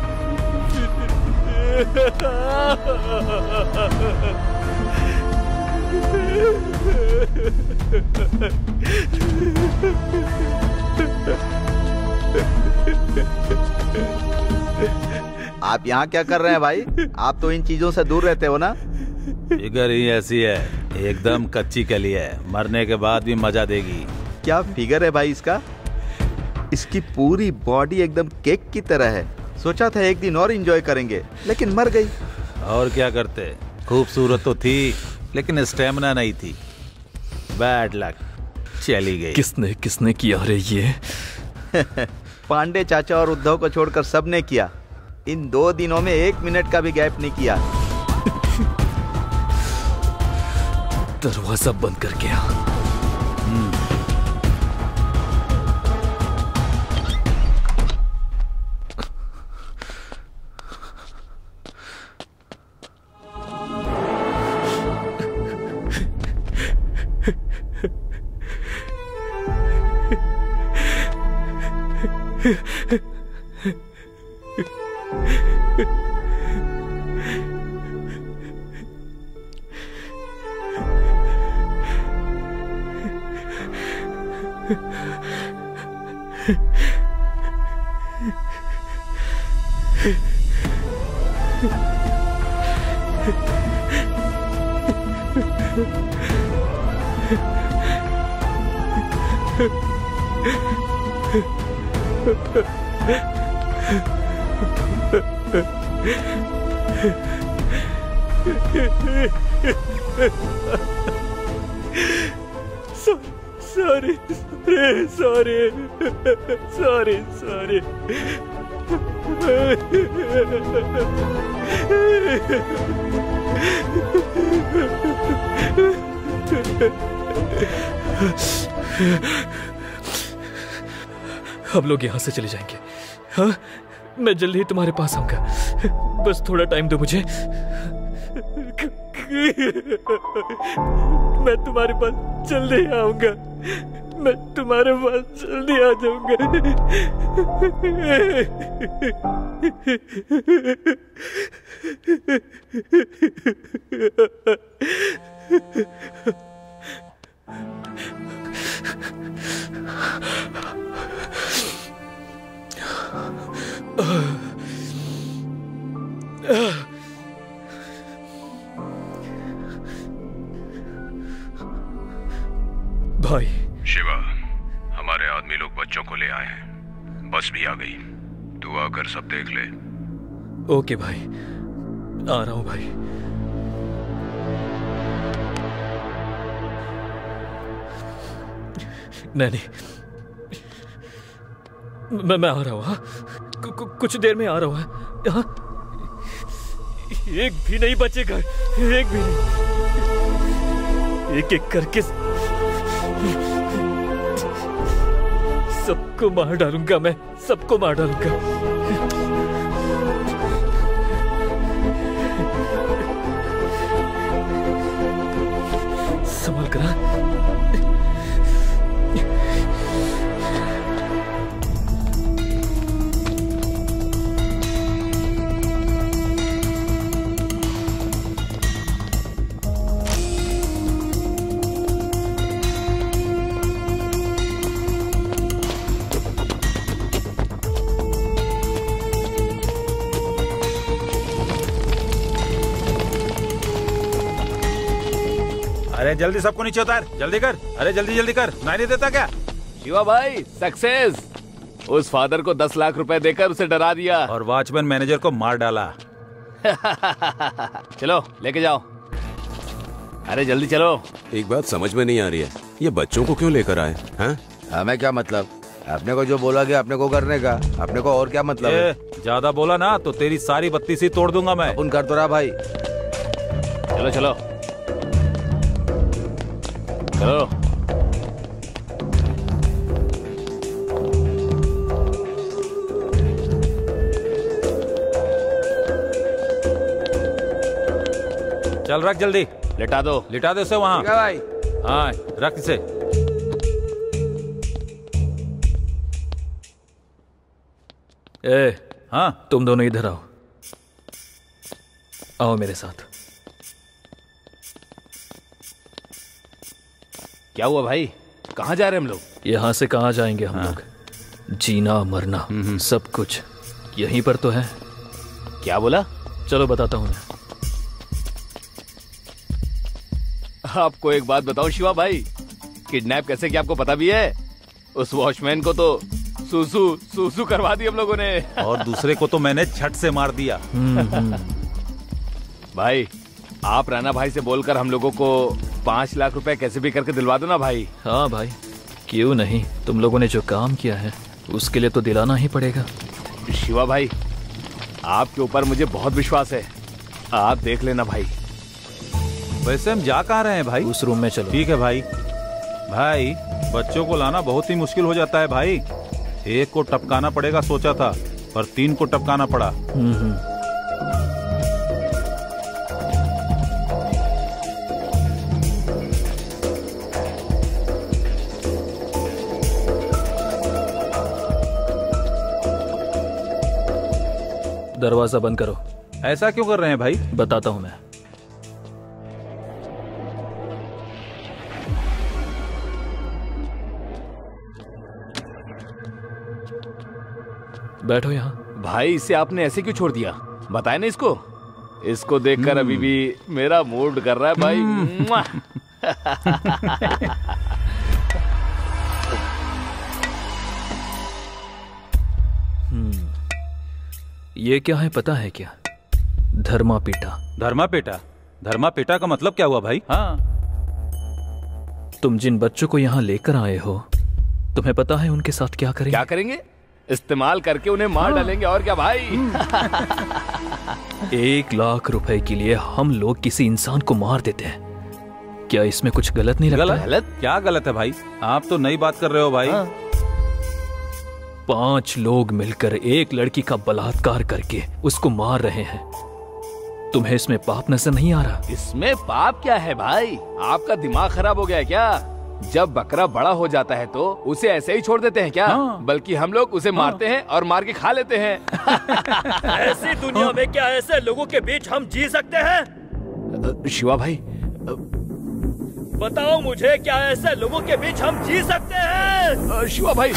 आप यहाँ क्या कर रहे हैं भाई? आप तो इन चीजों से दूर रहते हो ना? फिगर ही ऐसी है, एकदम कच्ची कली है, मरने के बाद भी मजा देगी। क्या फिगर है भाई इसका? इसकी पूरी बॉडी एकदम केक की तरह है। सोचा था एक दिन और एंजॉय करेंगे, लेकिन मर गई। और क्या करते, खूबसूरत तो थी लेकिन स्टेमिना नहीं थी। बैड लक, चली गई। किसने किसने किया रे ये? पांडे चाचा और उद्धव को छोड़कर सबने किया। इन दो दिनों में एक मिनट का भी गैप नहीं किया। दरवाजा बंद कर गया। सॉरी सॉरी सॉरी सॉरी हम लोग यहाँ से चले जाएंगे। हाँ, मैं जल्दी ही तुम्हारे पास आऊंगा, बस थोड़ा टाइम दो मुझे। मैं तुम्हारे पास जल्दी आऊंगा, मैं तुम्हारे पास जल्दी आ जाऊंगा। भाई शिवा, हमारे आदमी लोग बच्चों को ले आए हैं, बस भी आ गई। तू आकर सब देख ले। ओके भाई, आ रहा हूं भाई। नहीं नहीं, मैं मैं आ रहा हूं। हाँ, कुछ देर में आ रहा हूं। हाँ, एक भी नहीं बचेगा, एक भी नहीं। एक एक करके सबको मार डालूंगा, मैं सबको मार डालूंगा। संभल कर। अरे जल्दी सबको नीचे उतार, जल्दी कर। अरे जल्दी जल्दी कर, मैं नहीं देता क्या? शिवा भाई, सक्सेस। उस फादर को दस लाख रुपए देकर उसे डरा दिया और वॉचमैन मैनेजर को मार डाला। चलो लेके जाओ। अरे जल्दी चलो। एक बात समझ में नहीं आ रही है, ये बच्चों को क्यों लेकर आए हैं? हमें क्या मतलब? अपने को जो बोला गया अपने को करने का, अपने को और क्या मतलब है? ज्यादा बोला ना तो तेरी सारी बत्ती सी तोड़ दूंगा मैं। अपन कर तो रहा भाई। चलो चलो चलो। चल रख जल्दी। लिटा दो, लिटा दो इसे वहाँ। ठीक है भाई। हाँ रख इसे। ए, हाँ तुम दोनों इधर आओ। आओ मेरे साथ। क्या हुआ भाई, कहाँ जा रहे हैं हम लोग? यहाँ से कहाँ जाएंगे हम लोग? जीना मरना सब कुछ यहीं पर तो है। क्या बोला? चलो बताता हूँ मैं। आपको एक बात बताओ शिवा भाई, किडनैप कैसे किया आपको पता भी है? उस वॉचमैन को तो सूसू सूसू करवा दी हम लोगों ने। और दूसरे को तो मैंने छट से मार दिया। भाई आप राणा भाई से बोलकर हम लोगों को पांच लाख रुपए कैसे भी करके दिलवा दो ना भाई। हाँ भाई, क्यों नहीं, तुम लोगों ने जो काम किया है उसके लिए तो दिलाना ही पड़ेगा। शिवा भाई आपके ऊपर मुझे बहुत विश्वास है, आप देख लेना भाई। वैसे हम जा कहाँ रहे हैं भाई? उस रूम में चलो। ठीक है भाई। भाई बच्चों को लाना बहुत ही मुश्किल हो जाता है भाई। एक को टपकाना पड़ेगा सोचा था, पर तीन को टपकाना पड़ा। हम्म दरवाजा बंद करो। ऐसा क्यों कर रहे हैं भाई? बताता हूं मैं। बैठो यहाँ। भाई इसे आपने ऐसे क्यों छोड़ दिया? बताए ना इसको। इसको देखकर अभी भी मेरा मूड कर रहा है भाई। हम्म, ये क्या है पता है क्या? धर्मा पेटा। धर्मा पेटा? धर्मा पेटा का मतलब क्या हुआ भाई? हाँ, तुम जिन बच्चों को यहाँ लेकर आए हो, तुम्हें पता है उनके साथ क्या करेंगे? क्या करेंगे? इस्तेमाल करके उन्हें मार हाँ। डालेंगे और क्या भाई? एक लाख रुपए के लिए हम लोग किसी इंसान को मार देते हैं, क्या इसमें कुछ गलत नहीं लगता? गलत? गलत? क्या गलत है भाई? आप तो नई बात कर रहे हो भाई। हाँ। पांच लोग मिलकर एक लड़की का बलात्कार करके उसको मार रहे हैं, तुम्हें इसमें पाप नजर नहीं आ रहा? इसमें पाप क्या है भाई? आपका दिमाग खराब हो गया है क्या? जब बकरा बड़ा हो जाता है तो उसे ऐसे ही छोड़ देते हैं क्या? हाँ। बल्कि हम लोग उसे हाँ। मारते हैं और मार के खा लेते हैं। ऐसी दुनिया हाँ। में क्या ऐसे लोगों के बीच हम जी सकते हैं? शिवा भाई, बताओ मुझे, क्या ऐसे लोगों के बीच हम जी सकते हैं? शिवा भाई,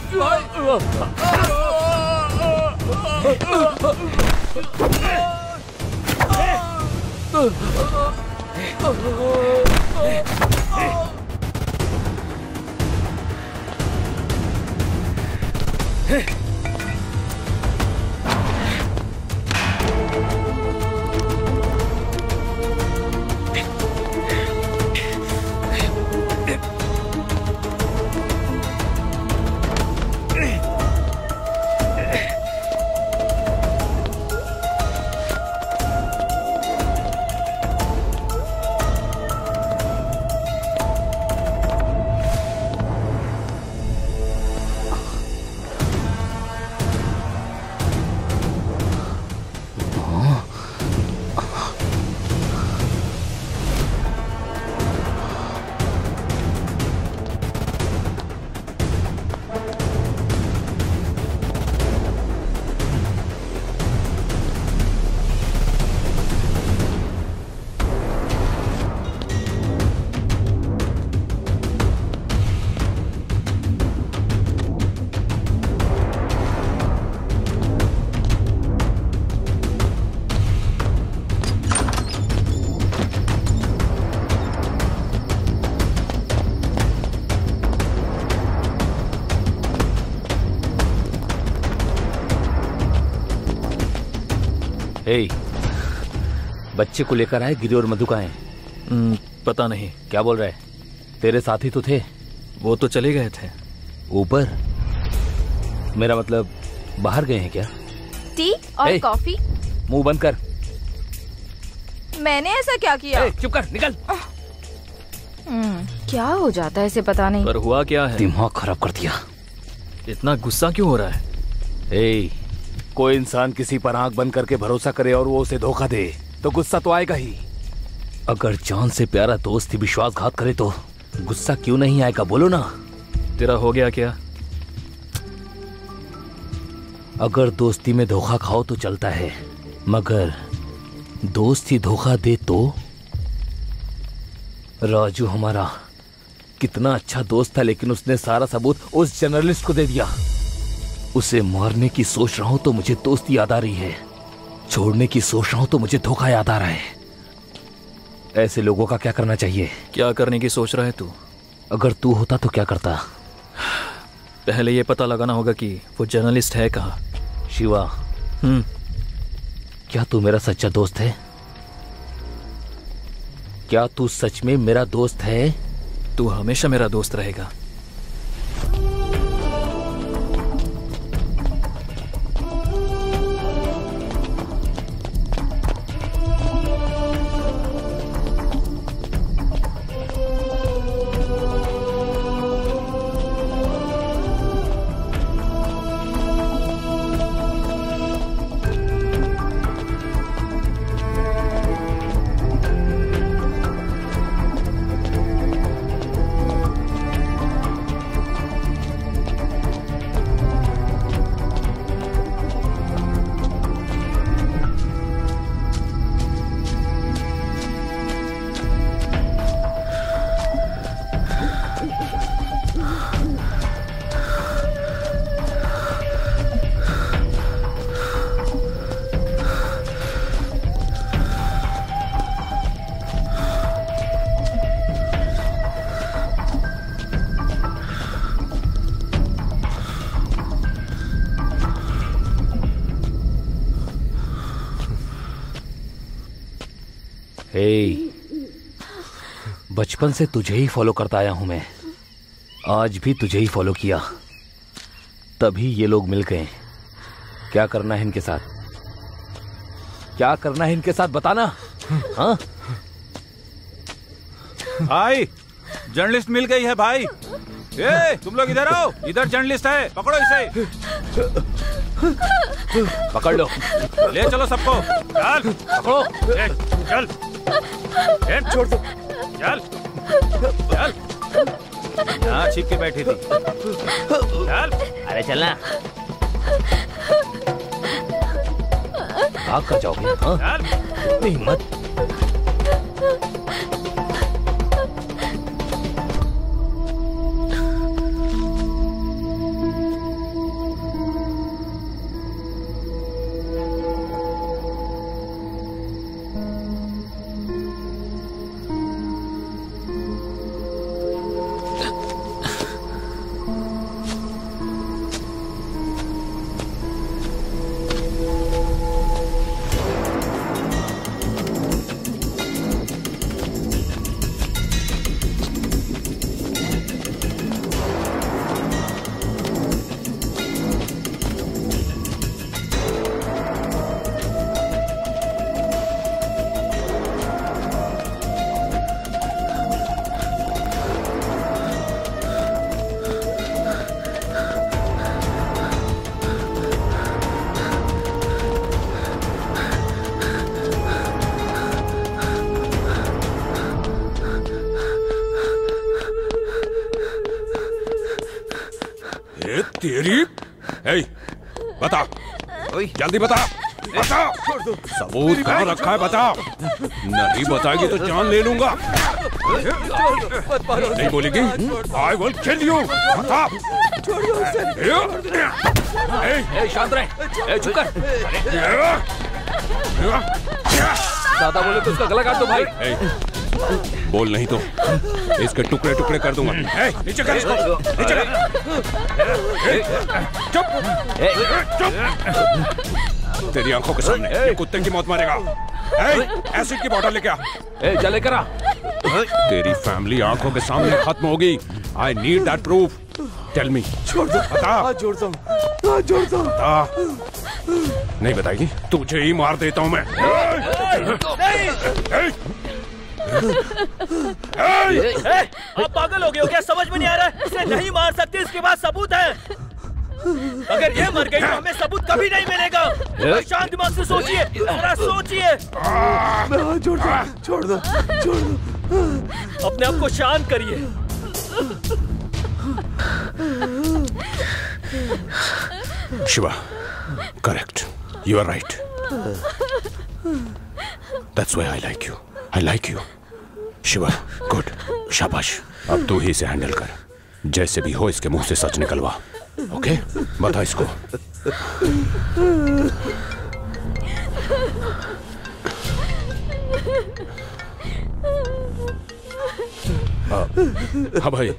ए, बच्चे को लेकर आए गिरी और मधु कहाँ हैं? पता नहीं। क्या बोल रहे? तेरे साथी तो थे। वो तो चले गए थे ऊपर। मेरा मतलब बाहर गए हैं क्या? टी और कॉफी। मुंह बंद कर। मैंने ऐसा क्या किया? ए, चुप कर, निकल। क्या हो जाता है इसे पता नहीं। पर हुआ क्या है? दिमाग खराब कर दिया। इतना गुस्सा क्यों हो रहा है? ए, कोई इंसान किसी पर आंख बंद करके भरोसा करे और वो उसे धोखा दे तो गुस्सा तो आएगा ही। अगर जान से प्यारा दोस्त ही विश्वासघात करे तो गुस्सा क्यों नहीं आएगा? बोलो ना। तेरा हो गया क्या? अगर दोस्ती में धोखा खाओ तो चलता है, मगर दोस्त ही धोखा दे तो? राजू हमारा कितना अच्छा दोस्त था, लेकिन उसने सारा सबूत उस जर्नलिस्ट को दे दिया। उसे मारने की सोच रहा हूं तो मुझे दोस्ती याद आ रही है, छोड़ने की सोच रहा हूं तो मुझे धोखा याद आ रहा है। ऐसे लोगों का क्या करना चाहिए? क्या करने की सोच रहा है तू? अगर तू होता तो क्या करता? पहले ये पता लगाना होगा कि वो जर्नलिस्ट है कहाँ। शिवा, हम्म क्या तू मेरा सच्चा दोस्त है? क्या तू सच में मेरा दोस्त है? तू हमेशा मेरा दोस्त रहेगा। ए, बचपन से तुझे ही फॉलो करता आया हूं मैं, आज भी तुझे ही फॉलो किया, तभी ये लोग मिल गए। क्या करना है इनके साथ, क्या करना है इनके साथ बताना। हाँ भाई जर्नलिस्ट मिल गई है भाई। ए, तुम लोग इधर आओ, इधर जर्नलिस्ट है, पकड़ो इसे। पकड़ लो, ले चलो सबको। चल पकड़ो, ए, चल ए, छोड़ दो, चल चल। यहाँ छिप के बैठी थी, चल। अरे चलना, भाग कर जाओगे? हाँ? इतनी हिम्मत। तेरी ए, बता, जल्दी बता, बता, सबूत कहाँ रखा है बता, नहीं बताएगी तो जान ले लूंगा। नहीं बोलेगी, I will kill you, बता। ए, शांत रहे, ए, चुप कर। दादा बोले तो उसका गला काट दो भाई। ए, बोल नहीं तो इसके टुकड़े टुकड़े कर दूंगा। ए, नीचे कर इसको, नीचे कर। चुप, चुप। तेरी आंखों के सामने ये कुत्ते की मौत मारेगा। ए, एसिड की बोतल लेके आ। ए, जा लेकर आ। तेरी फैमिली आंखों के सामने खत्म होगी। I need that proof. Tell me. छोड़ दो, बता। हाथ जोड़ता हूँ, हाथ जोड़ता हूँ। बता। नहीं बताएगी तुझे ही मार देता हूँ मैं। आप पागल हो गए हो क्या? समझ में नहीं आ रहा है? इसे नहीं मार सकते, इसके पास सबूत है। अगर ये मर गई तो हमें सबूत कभी नहीं मिलेगा। शांत दिमाग से सोचिए, जरा सोचिए। मैं हाथ जोड़ता हूँ, छोड़ दो, छोड़ दो। अपने आप को शांत करिए। Shiva, correct, you are right. That's why I like you, I like you. Shiva, good, शाबाश। अब तू ही इसे हैंडल कर, जैसे भी हो इसके मुंह से सच निकलवा। ओके, बता इसको। हाँ भाई,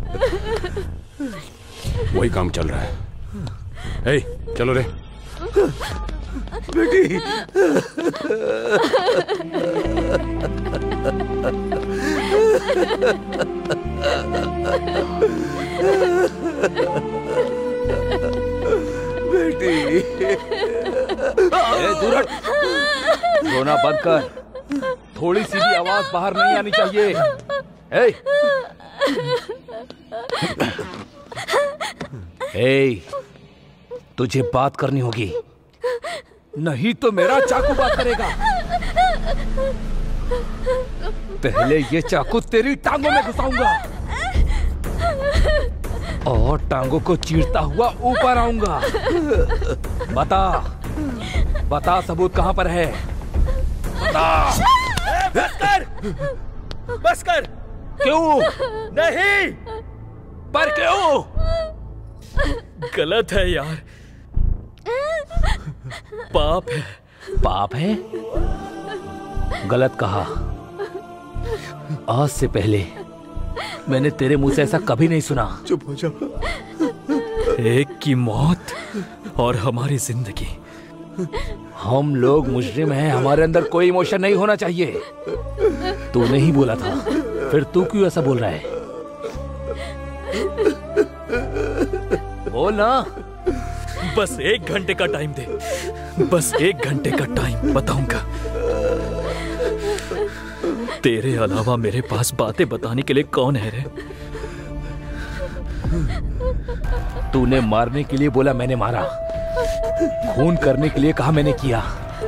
वही काम चल रहा है। ए, चलो रे। बेटी। बेटी। ए, दूर हट। रोना बंद कर, थोड़ी सी भी आवाज बाहर नहीं आनी चाहिए। ए, ए, तुझे बात करनी होगी, नहीं तो मेरा चाकू बात करेगा। पहले ये चाकू तेरी टांगों में घुसाऊंगा और टांगों को चीरता हुआ ऊपर आऊंगा। बता, बता सबूत कहां पर है? बता। बस कर, बस कर। क्यों? नहीं। पर क्यों? गलत है यार, पाप है। पाप है? गलत कहा। आज से पहले मैंने तेरे मुंह से ऐसा कभी नहीं सुना। चुप हो जाओ। एक की मौत और हमारी जिंदगी, हम लोग मुजरिम हैं, हमारे अंदर कोई इमोशन नहीं होना चाहिए। तूने ही बोला था, फिर तू क्यों ऐसा बोल रहा है? बोल ना। बस एक घंटे का टाइम दे, बस एक घंटे का टाइम, बताऊंगा। तेरे अलावा मेरे पास बातें बताने के लिए कौन है रे? तूने मारने के लिए बोला, मैंने मारा। खून करने के लिए कहा, मैंने किया।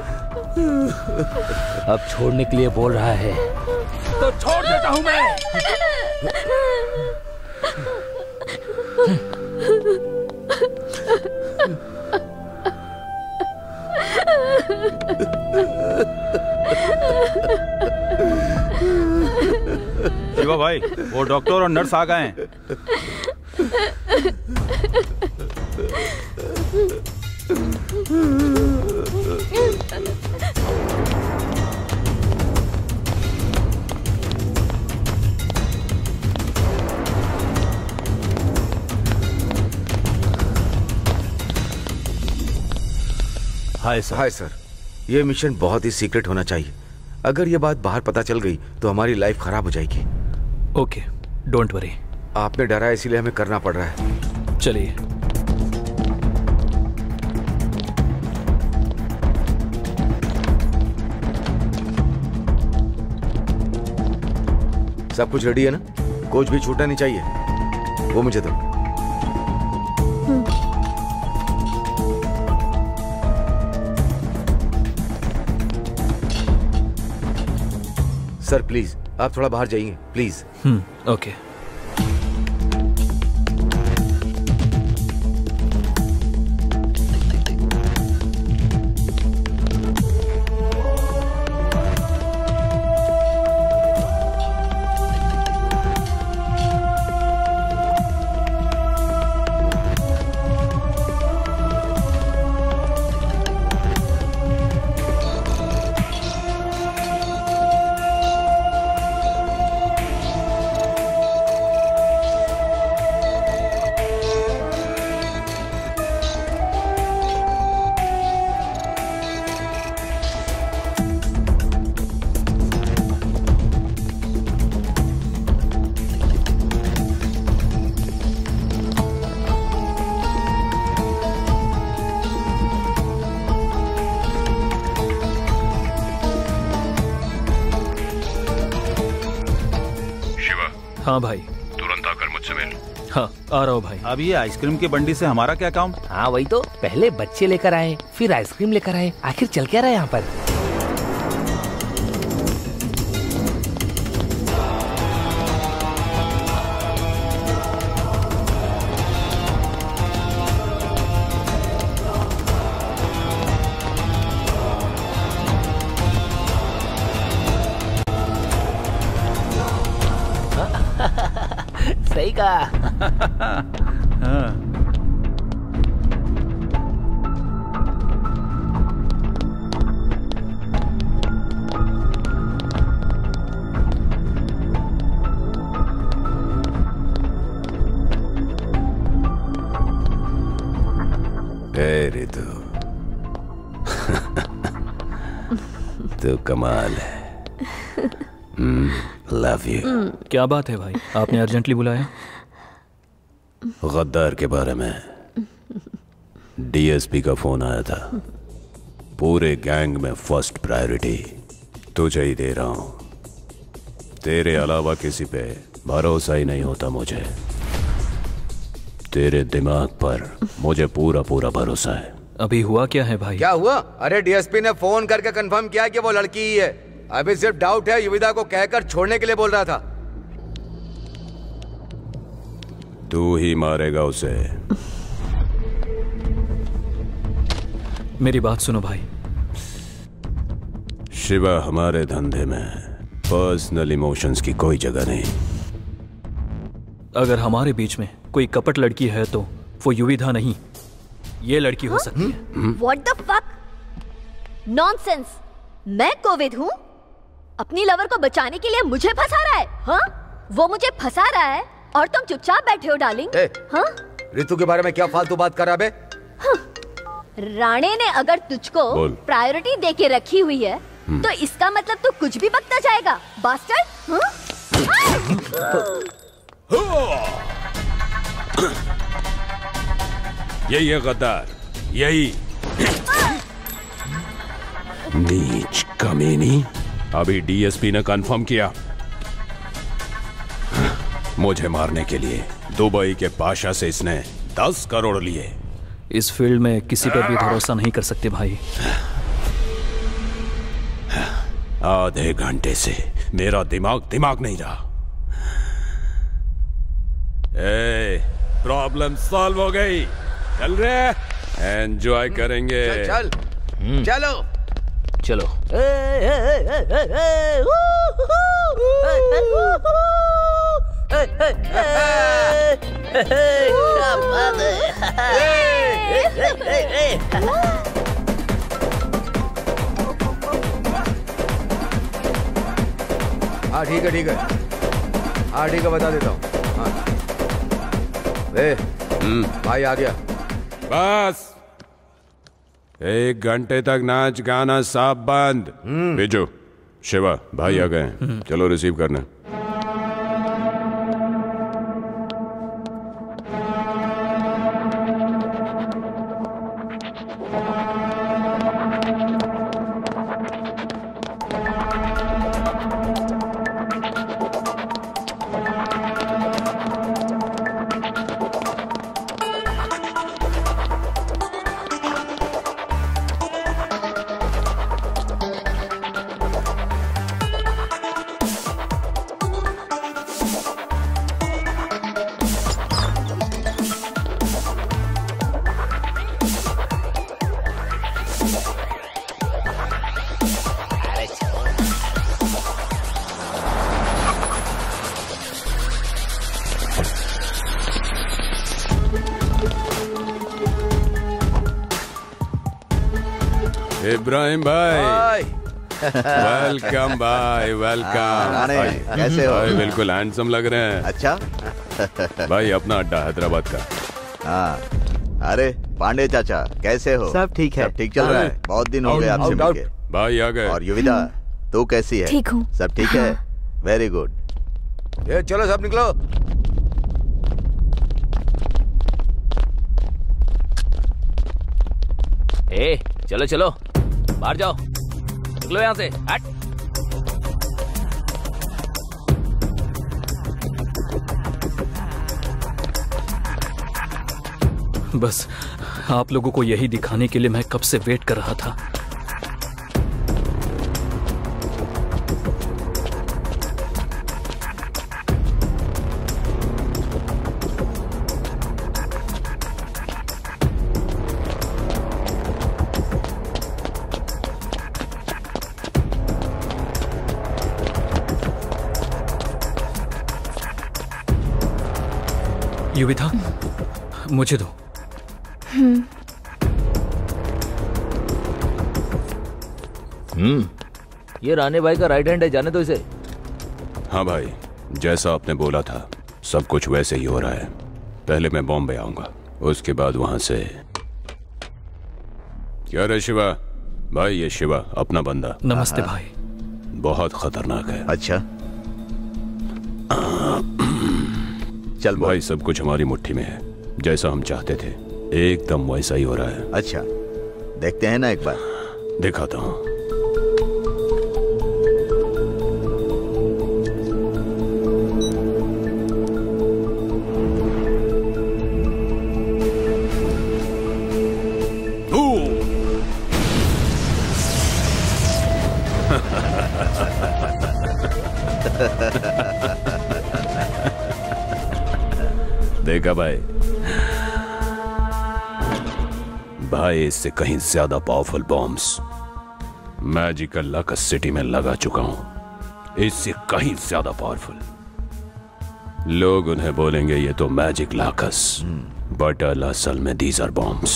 अब छोड़ने के लिए बोल रहा है तो छोड़ देता हूं मैं। शिवा भाई, वो डॉक्टर और नर्स आ गए हैं। Hi sir. हाय सर, ये मिशन बहुत ही सीक्रेट होना चाहिए। अगर ये बात बाहर पता चल गई तो हमारी लाइफ खराब हो जाएगी। Okay, don't worry. आपने डरा है, इसीलिए हमें करना पड़ रहा है। चलिए। सब कुछ रेडी है ना? कुछ भी छूटना नहीं चाहिए। वो मुझे दो। सर प्लीज, आप थोड़ा बाहर जाइए प्लीज। Hmm, okay. हाँ भाई, तुरंत आकर मुझसे मिल। हाँ, आ रहा हूँ भाई। अब ये आइसक्रीम की बंडी से हमारा क्या काम? हाँ वही तो, पहले बच्चे लेकर आए, फिर आइसक्रीम लेकर आए, आखिर चल क्या रहा है यहाँ पर? सही कहा। रितु, तो कमाल है। Love you. क्या बात है भाई, आपने अर्जेंटली बुलाया? गद्दार के बारे में डीएसपी का फोन आया था। पूरे गैंग में फर्स्ट प्रायोरिटी तुझे ही दे रहा हूं। तेरे अलावा किसी पे भरोसा ही नहीं होता मुझे। तेरे दिमाग पर मुझे पूरा पूरा भरोसा है। अभी हुआ क्या है भाई? क्या हुआ? अरे डीएसपी ने फोन करके कंफर्म किया कि वो लड़की ही है। अभी सिर्फ डाउट है, युविदा को कहकर छोड़ने के लिए बोल रहा था। तू ही मारेगा उसे। मेरी बात सुनो भाई। शिवा, हमारे धंधे में पर्सनल इमोशंस की कोई जगह नहीं। अगर हमारे बीच में कोई कपट लड़की है तो वो युविधा नहीं, ये लड़की हो सकती है। What the fuck? Nonsense! मैं कोविद हूँ? अपनी लवर को बचाने के लिए मुझे फंसा रहा है? हाँ? वो मुझे फंसा रहा है और तुम चुपचाप बैठे हो डार्लिंग? हाँ? रितु के बारे में क्या फालतू बात कर रहा बे? हाँ। राणे ने अगर तुझको बोल। प्रायोरिटी देके रखी हुई है तो इसका मतलब तू कुछ भी बकता जाएगा बास्टर्ड। यही है गद्दार, यही। नीच कमीनी। अभी डीएसपी ने कंफर्म किया मुझे मारने के लिए दुबई के पाशा से इसने दस करोड़ लिए। इस फील्ड में किसी पर भी भरोसा नहीं कर सकते भाई। आधे घंटे से मेरा दिमाग दिमाग नहीं रहा। ए, प्रॉब्लम सॉल्व हो गई। चल रहे एंजॉय करेंगे। चल, चल। चलो चलो। क्या बात है। हाँ ठीक है ठीक है हाँ ठीक है बता देता हूँ। हाँ ए, भाई आ गया। बस एक घंटे तक नाच गाना सब बंद। भेजो। शिवा भाई आ गए, चलो रिसीव करना। इब्राहिम भाई वेलकम भाई वेलकम। कैसे हो? भाई बिल्कुल हैंडसम लग रहे हैं। अच्छा भाई अपना अड्डा हैदराबाद का। हाँ अरे पांडे चाचा कैसे हो? सब ठीक है। सब ठीक चल रहा है। बहुत दिन हो गए आपसे मिलके। भाई आ गए। और युविता तू कैसी है? ठीक हूँ। सब ठीक है? Very good. ये चलो सब निकलो। ए चलो चलो बाहर जाओ, निकलो यहाँ से। हट। बस आप लोगों को यही दिखाने के लिए मैं कब से वेट कर रहा था। युविता मुझे दो। हम्म हम्म ये राणे भाई का राइट हैंड है, जाने दो इसे। हाँ भाई जैसा आपने बोला था सब कुछ वैसे ही हो रहा है। पहले मैं बॉम्बे आऊंगा, उसके बाद वहां से। क्या रे शिवा? भाई ये शिवा अपना बंदा। नमस्ते भाई। बहुत खतरनाक है। अच्छा चल भाई सब कुछ हमारी मुट्ठी में है। जैसा हम चाहते थे एकदम वैसा ही हो रहा है। अच्छा देखते हैं ना एक बार। दिखाता हूँ। देखा भाई? भाई इससे कहीं ज्यादा पावरफुल बॉम्ब्स मैजिकल लाकस सिटी में लगा चुका हूं। इससे कहीं ज्यादा पावरफुल। लोग उन्हें बोलेंगे ये तो मैजिक लाकस, बट असल में दीज आर बॉम्ब्स।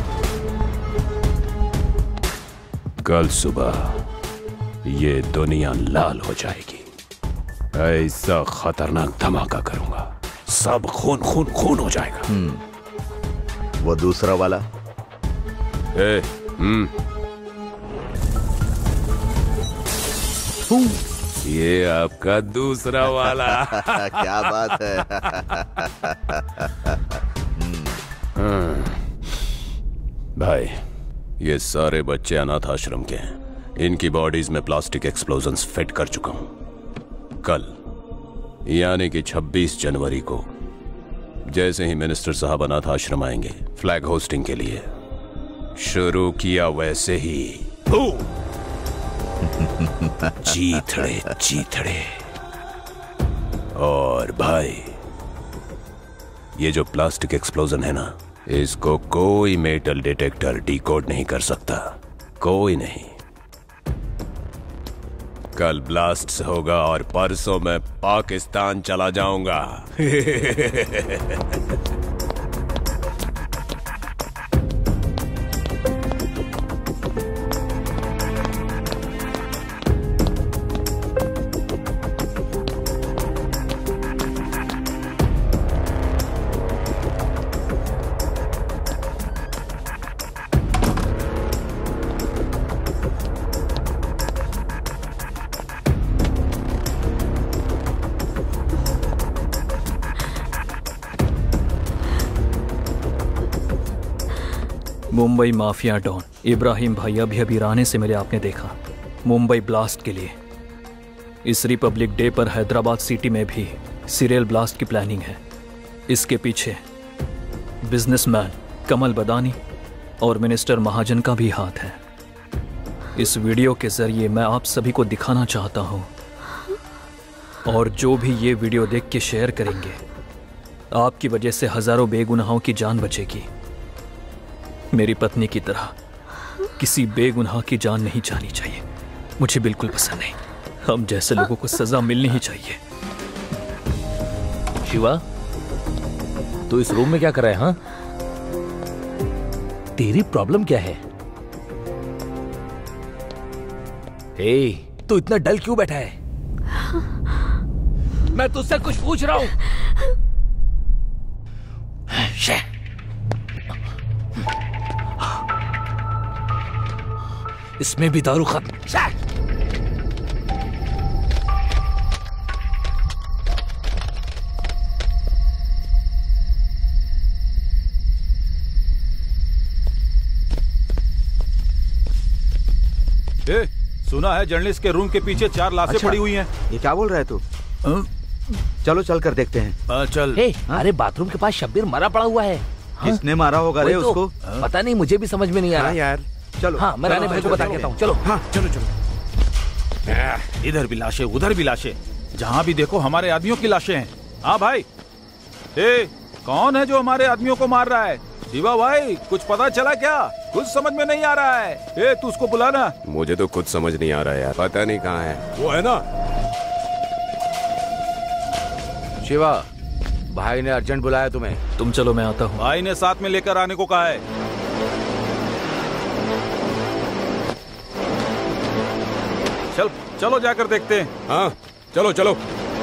कल सुबह ये दुनिया लाल हो जाएगी। ऐसा खतरनाक धमाका करूंगा सब खून खून खून हो जाएगा। वो दूसरा वाला ए, हम्म ये आपका दूसरा वाला। क्या बात है। भाई, ये सारे बच्चे अनाथ आश्रम के हैं। इनकी बॉडीज में प्लास्टिक एक्सप्लोजन्स फिट कर चुका हूं। कल यानी कि छब्बीस जनवरी को जैसे ही मिनिस्टर साहब अनाथ आश्रम आएंगे फ्लैग होस्टिंग के लिए, शुरू किया वैसे ही चीथड़े चीथड़े। और भाई, ये जो प्लास्टिक एक्सप्लोजन है ना, इसको कोई मेटल डिटेक्टर डिकोड नहीं कर सकता, कोई नहीं। कल ब्लास्ट होगा और परसों मैं पाकिस्तान चला जाऊंगा। मुंबई माफिया डॉन इब्राहिम भाई अभी अभी राणे से मिले, आपने देखा। मुंबई ब्लास्ट के लिए इस रिपब्लिक डे पर हैदराबाद सिटी में भी सीरियल ब्लास्ट की प्लानिंग है। इसके पीछे बिजनेसमैन कमल बदानी और मिनिस्टर महाजन का भी हाथ है। इस वीडियो के जरिए मैं आप सभी को दिखाना चाहता हूं, और जो भी ये वीडियो देख के शेयर करेंगे, आपकी वजह से हजारों बेगुनाहों की जान बचेगी। मेरी पत्नी की तरह किसी बेगुनाह की जान नहीं जानी चाहिए, मुझे बिल्कुल पसंद नहीं। हम जैसे लोगों को सजा मिलनी ही चाहिए। शिवा, तू इस रूम में क्या कर रहा है? हाँ, तेरी प्रॉब्लम क्या है? ए, तू इतना डल क्यों बैठा है? मैं तुझसे कुछ पूछ रहा हूं। इसमें भी दारू खत्म। ए, सुना है जर्नलिस्ट के रूम के पीछे चार लाशें अच्छा, पड़ी हुई हैं। ये क्या बोल रहा है तू? चलो चल कर देखते हैं। आ, चल। हे, अरे बाथरूम के पास शब्बीर मरा पड़ा हुआ है। किसने मारा होगा रे उसको? पता नहीं, मुझे भी समझ में नहीं आ रहा। हाँ यार, चलो। हाँ, मैं राणे भाई को बता के आता हूँ। चलो। हाँ, चलो चलो। इधर भी लाशें, उधर भी लाशें, जहाँ भी देखो हमारे आदमियों की लाशें हैं। हाँ भाई, ए, कौन है जो हमारे आदमियों को मार रहा है? शिवा भाई, कुछ पता चला क्या? कुछ समझ में नहीं आ रहा है। ए, तू उसको बुलाना। मुझे तो कुछ समझ नहीं आ रहा है यार, पता नहीं कहाँ है। वो है ना? शिवा, भाई ने अर्जेंट बुलाया तुम्हें। तुम चलो, मैं आता हूँ। भाई ने साथ में लेकर आने को कहा है। चल, चलो जाकर देखते हैं। हाँ, चलो चलो।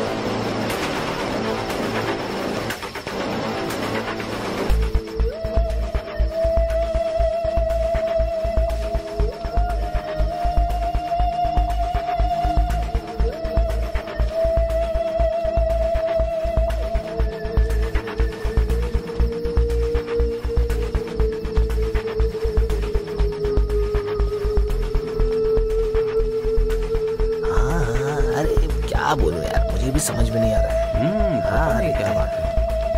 क्या बोलूं यार, मुझे भी समझ में नहीं आ रहा है। हम्म, हाँ, अरे क्या बात है।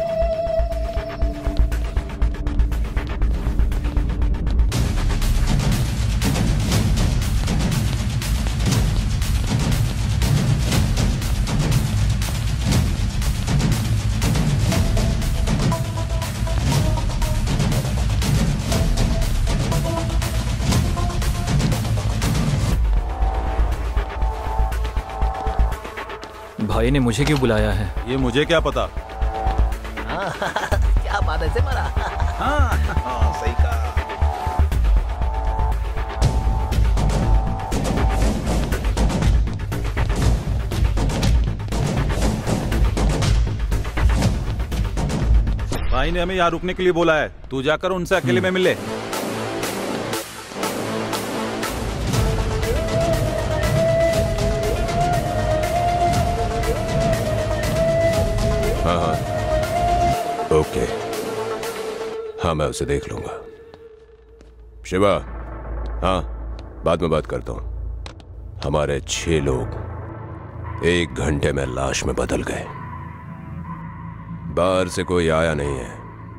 भाई ने मुझे क्यों बुलाया है? ये मुझे क्या पता। क्या बात है से मरा। हाँ, हाँ, सही कहा। भाई ने हमें यहाँ रुकने के लिए बोला है, तू जाकर उनसे अकेले में मिले। हाँ हाँ ओके, हाँ मैं उसे देख लूंगा। शिवा, हाँ बाद में बात करता हूँ। हमारे छह लोग एक घंटे में लाश में बदल गए। बाहर से कोई आया नहीं है,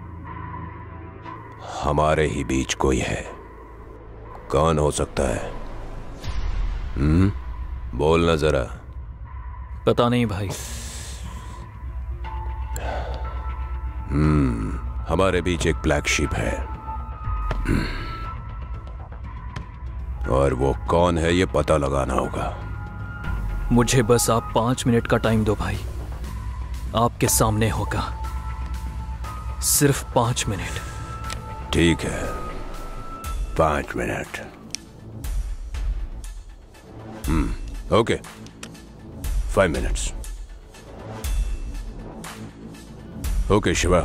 हमारे ही बीच कोई है। कौन हो सकता है? हम्म, बोलना जरा। पता नहीं भाई। हम्म, हमारे बीच एक ब्लैक शिप है और वो कौन है ये पता लगाना होगा। मुझे बस आप पांच मिनट का टाइम दो भाई, आपके सामने होगा। सिर्फ पांच मिनट। ठीक है, पांच minute. Hmm okay, five minutes. Okay Shiva,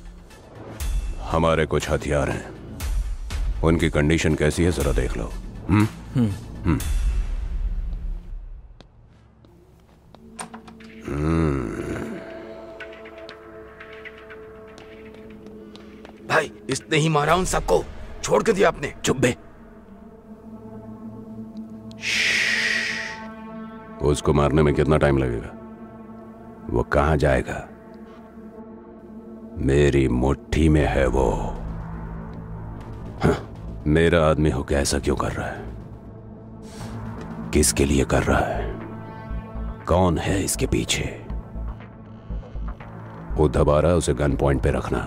हमारे कुछ हथियार हैं, उनकी कंडीशन कैसी है जरा देख लो। हम्म हम्म भाई इसने ही मारा उन सबको, छोड़ के दिया आपने। चुप बे। उसको मारने में कितना टाइम लगेगा? वो कहां जाएगा? मेरी मुट्ठी में है वो। हाँ, मेरा आदमी होकर ऐसा क्यों कर रहा है? किसके लिए कर रहा है? कौन है इसके पीछे? वो दबा रहा है, उसे गन पॉइंट पे रखना।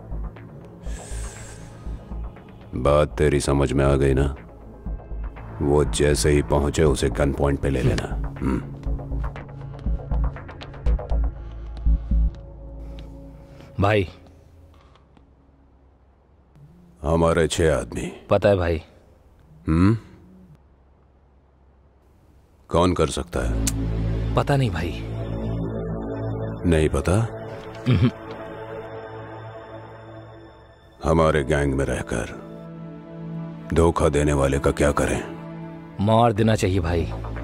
बात तेरी समझ में आ गई ना? वो जैसे ही पहुंचे उसे गन पॉइंट पे ले लेना। हम्म। भाई हमारे छह आदमी। पता है भाई। हम्म, कौन कर सकता है? पता नहीं भाई। नहीं पता? हमारे गैंग में रहकर धोखा देने वाले का क्या करें? मार देना चाहिए भाई।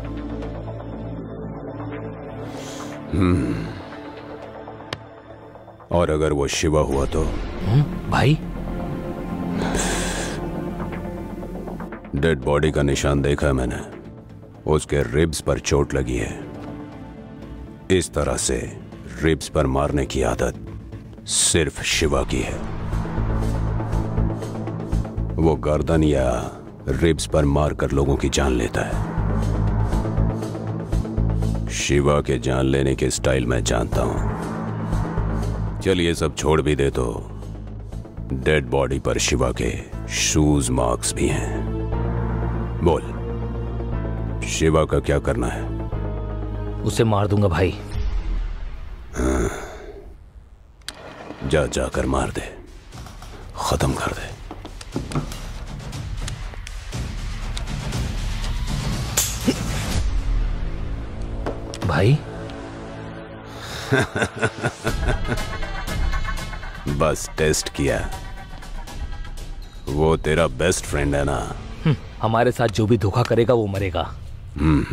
हम्म, और अगर वो शिवा हुआ तो? भाई डेड बॉडी का निशान देखा है मैंने, उसके रिब्स पर चोट लगी है। इस तरह से रिब्स पर मारने की आदत सिर्फ शिवा की है। वो गर्दन या रिब्स पर मारकर लोगों की जान लेता है। शिवा के जान लेने के स्टाइल मैं जानता हूं। चल ये सब छोड़ भी दे तो डेड बॉडी पर शिवा के शूज मार्क्स भी हैं। बोल, शिवा का क्या करना है? उसे मार दूंगा भाई। हाँ, जा जाकर मार दे, खत्म कर दे। भाई बस टेस्ट किया। वो तेरा बेस्ट फ्रेंड है ना? हमारे साथ जो भी धोखा करेगा वो मरेगा। हम्म,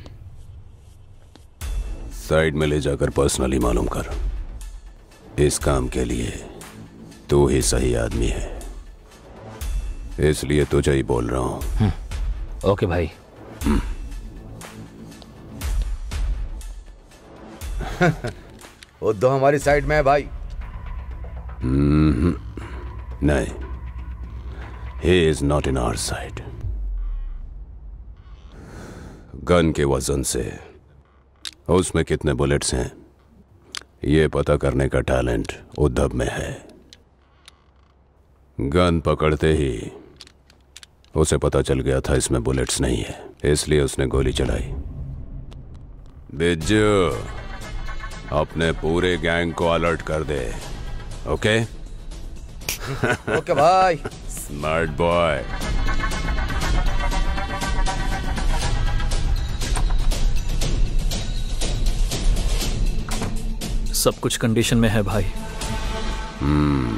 साइड में ले जाकर पर्सनली मालूम कर। इस काम के लिए तू ही सही आदमी है, इसलिए तुझे ही बोल रहा हूं। ओके भाई। वो दो हमारी साइड में है भाई। हम्म, नहीं, he is not in our side। Gun के वजन से उसमें कितने बुलेट्स हैं ये पता करने का टैलेंट उद्धव में है। गन पकड़ते ही उसे पता चल गया था इसमें बुलेट्स नहीं है, इसलिए उसने गोली चलाई। बिज्जू, अपने पूरे गैंग को अलर्ट कर दे। ओके? ओके भाई। Smart boy. सब कुछ कंडीशन में है भाई। हम्म,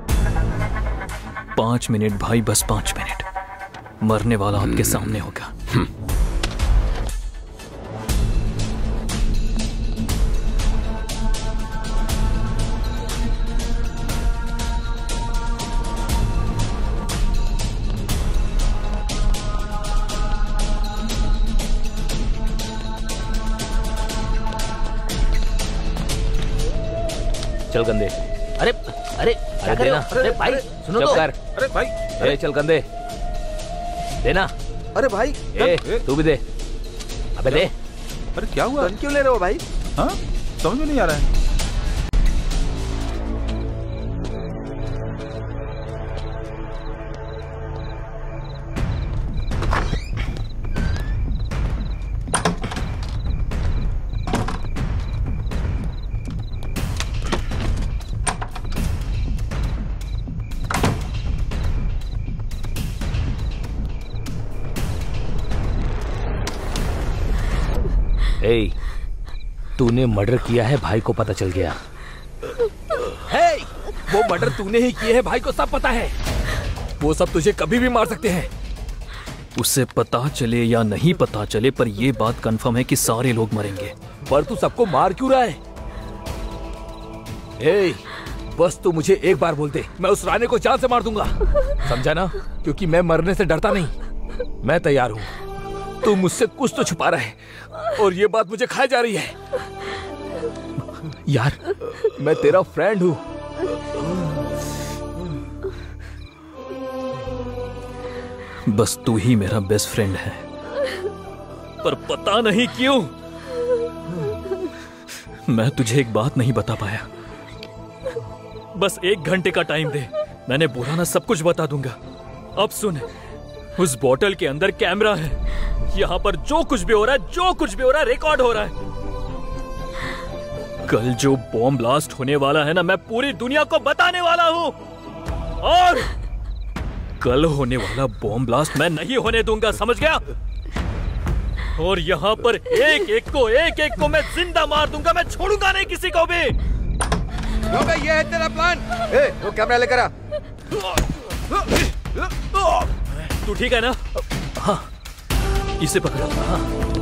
पांच मिनट भाई, बस पांच मिनट। मरने वाला आपके सामने होगा। चल कंधे। अरे अरे अरे देना। अरे भाई सुनो तो। कर। अरे भाई ए चल कंधे देना। अरे भाई ए तू भी दे। अबे दे। अरे क्या हुआ? गन क्यों ले रहे हो भाई? हाँ समझ में नहीं आ रहा है। ए, तूने मर्डर किया है, भाई को पता चल गया। हे, वो मर्डर तूने ही किए है, भाई को सब पता है। वो सब तुझे कभी भी मार सकते हैं। उसे पता चले या नहीं पता चले, पर यह बात कंफर्म है कि सारे लोग मरेंगे। पर तू सबको मार क्यों रहा है? ए, बस तू मुझे एक बार बोल दे, मैं उस राणे को जान से मार दूंगा। समझा ना? क्योंकि मैं मरने से डरता नहीं। मैं तैयार हूँ। तू मुझसे कुछ तो छुपा रहा है और ये बात मुझे खाई जा रही है। यार, मैं तेरा फ्रेंड हूँ। बस तू ही मेरा बेस्ट फ्रेंड है, पर पता नहीं क्यों मैं तुझे एक बात नहीं बता पाया। बस एक घंटे का टाइम दे, मैंने बोला ना सब कुछ बता दूंगा। अब सुन, उस बोतल के अंदर कैमरा है। यहाँ पर जो कुछ भी हो रहा है, जो कुछ भी हो रहा है, रिकॉर्ड हो रहा है। कल जो बॉम्ब ब्लास्ट होने वाला है ना, मैं पूरी दुनिया को बताने वाला हूँ। और कल होने वाला बॉम्ब ब्लास्ट मैं नहीं होने दूंगा, समझ गया? और यहाँ पर एक एक को एक एक को मैं जिंदा मार दूंगा, मैं छोड़ूंगा नहीं किसी को भी। लो भाई, ये है तेरा प्लान। ए, वो कैमरा लेकर आ। तू ठीक है ना? हाँ, इसे पकड़ा। हाँ।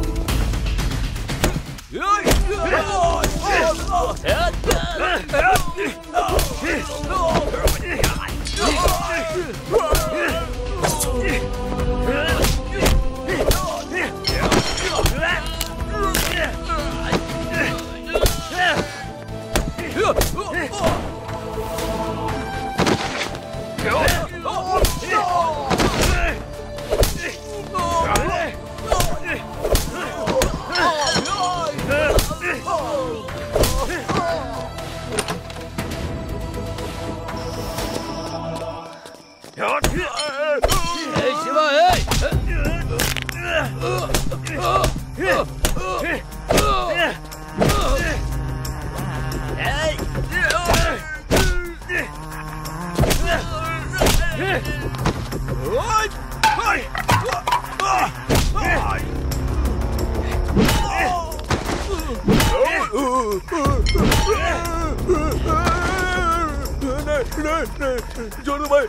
जोड़ू भाई,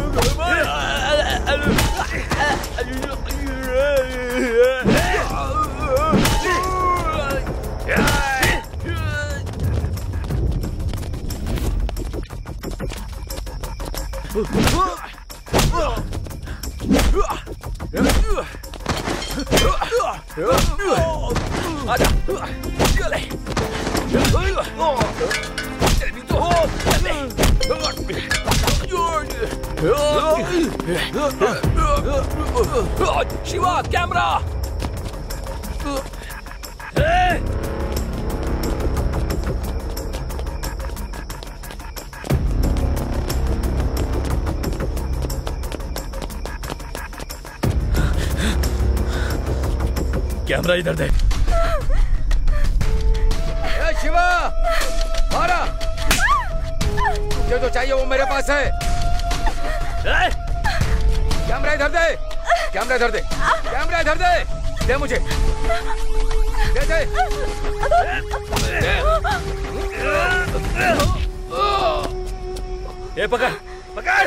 शिवा, कैमरा। कैमरा इधर दे। ए शिवा, मारा। जो जो चाहिए वो मेरे पास है। कैमरा इधर दे, कैमरा इधर दे, कैमरा इधर दे, दे मुझे, दे दे। ए पकड़, पकड़।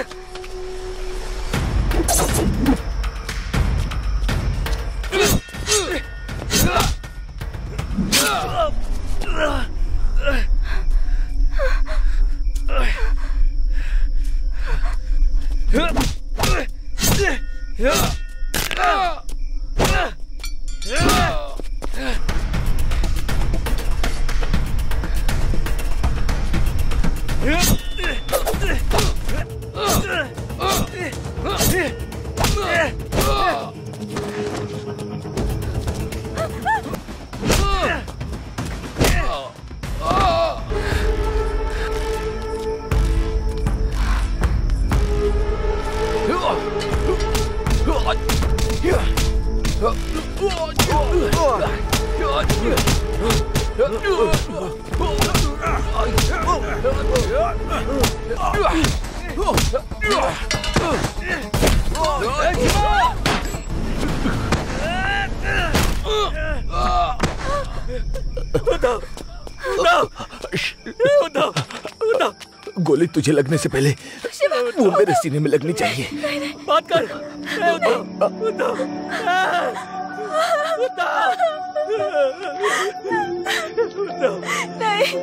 गोली तुझे लगने से पहले वो मेरे सीने में लगनी चाहिए। बात कर। उद्धव, उद्धव, उद्धव, नहीं।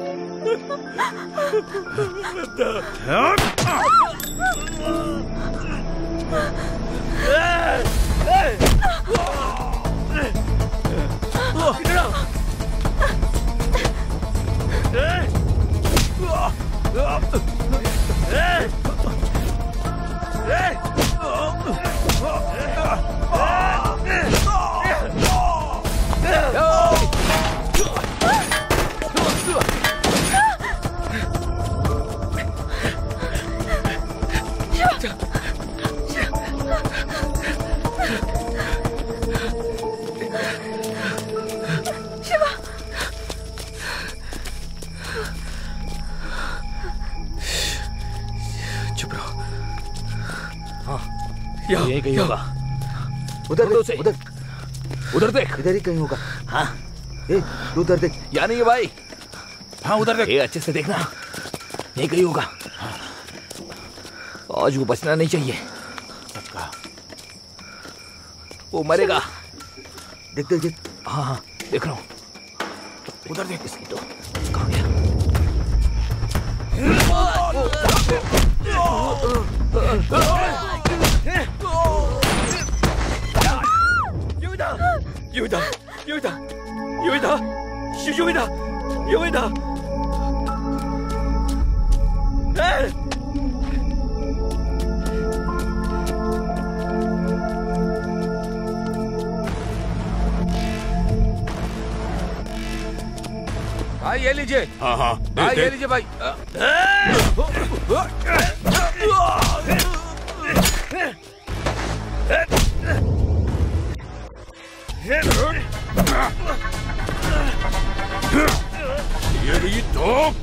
यही कहीं होगा। उधर देख, उधर उधर देख, इधर ही कहीं होगा। हाँ, ए, तू उधर देख। या नहीं है भाई? हाँ उधर देख। ये अच्छे से देखना, यही कहीं होगा। आज वो बचना नहीं चाहिए, वो मरेगा। देख देख देख। हाँ हाँ देख रहा हूँ। उधर देख। इसकी तो कहाँ गया? Yuda! Yuda! Yuda! Yuda! Yuda! Hey! भाई ये लीजिए। हाँ हाँ भाई ये लीजिए भाई। ये रही तो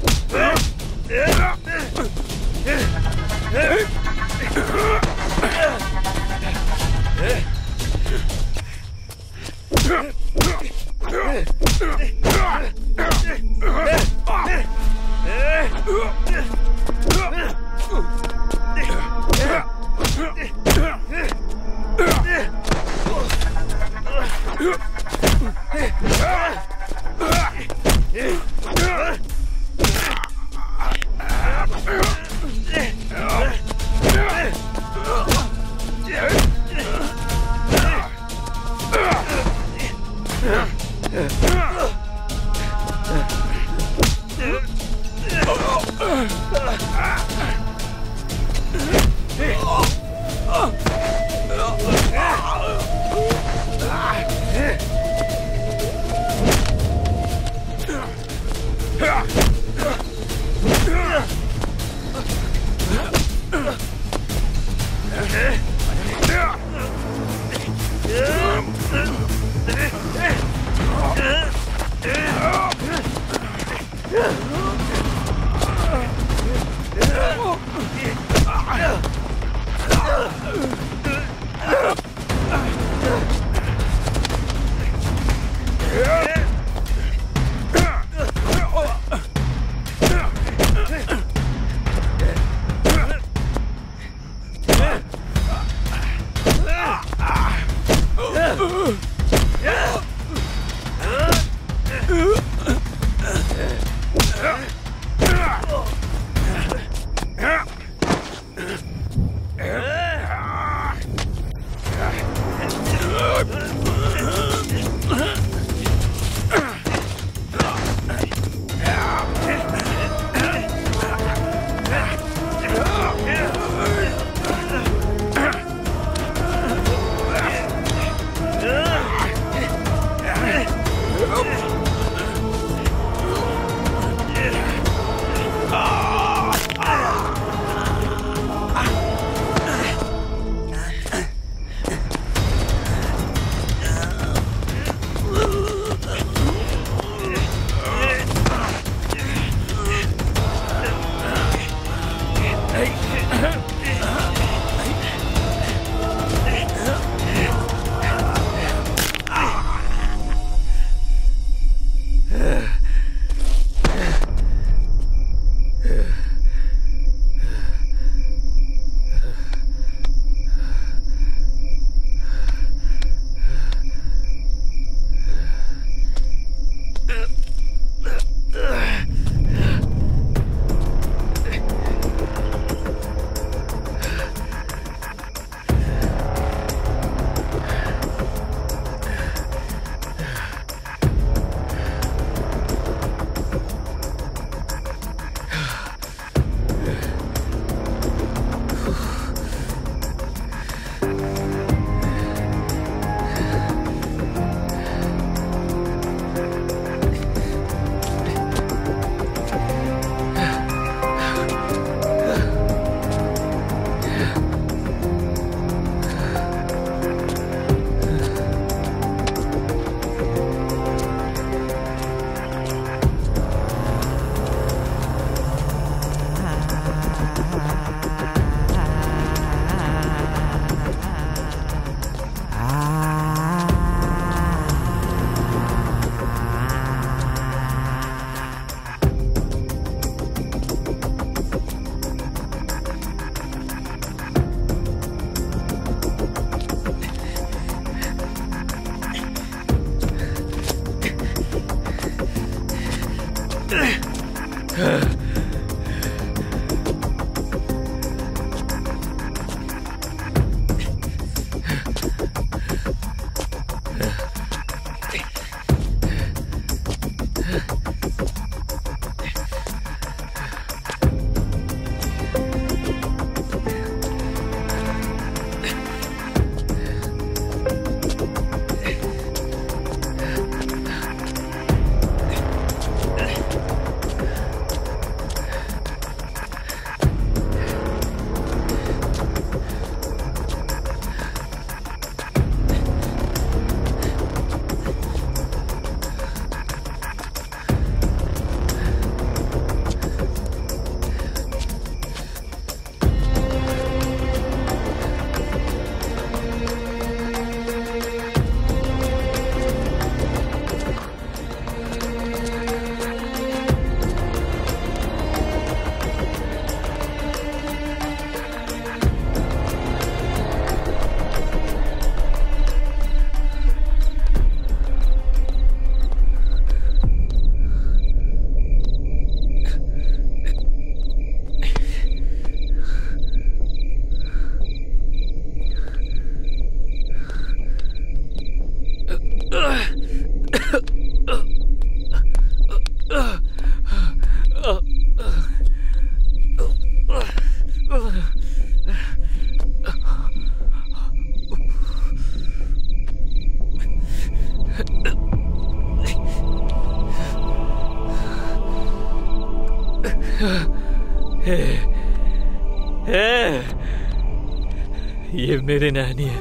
ये मेरी नानी है,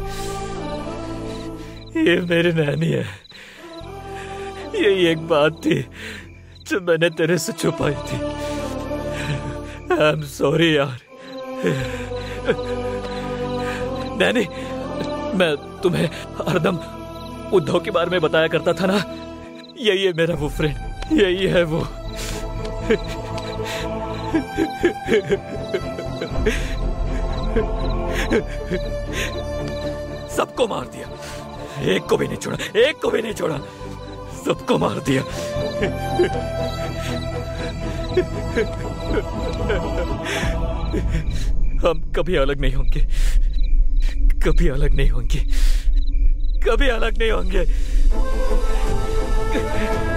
ये मेरी नानी है। यही एक बात थी जो मैंने तेरे से छुपाई थी। आई एम सॉरी यार। नानी, मैं तुम्हें हरदम उद्धव के बारे में बताया करता था ना, यही है मेरा वो फ्रेंड, यही है वो। सबको मार दिया, एक को भी नहीं छोड़ा, एक को भी नहीं छोड़ा, सबको मार दिया। हम कभी अलग नहीं होंगे, कभी अलग नहीं होंगे, कभी अलग नहीं होंगे।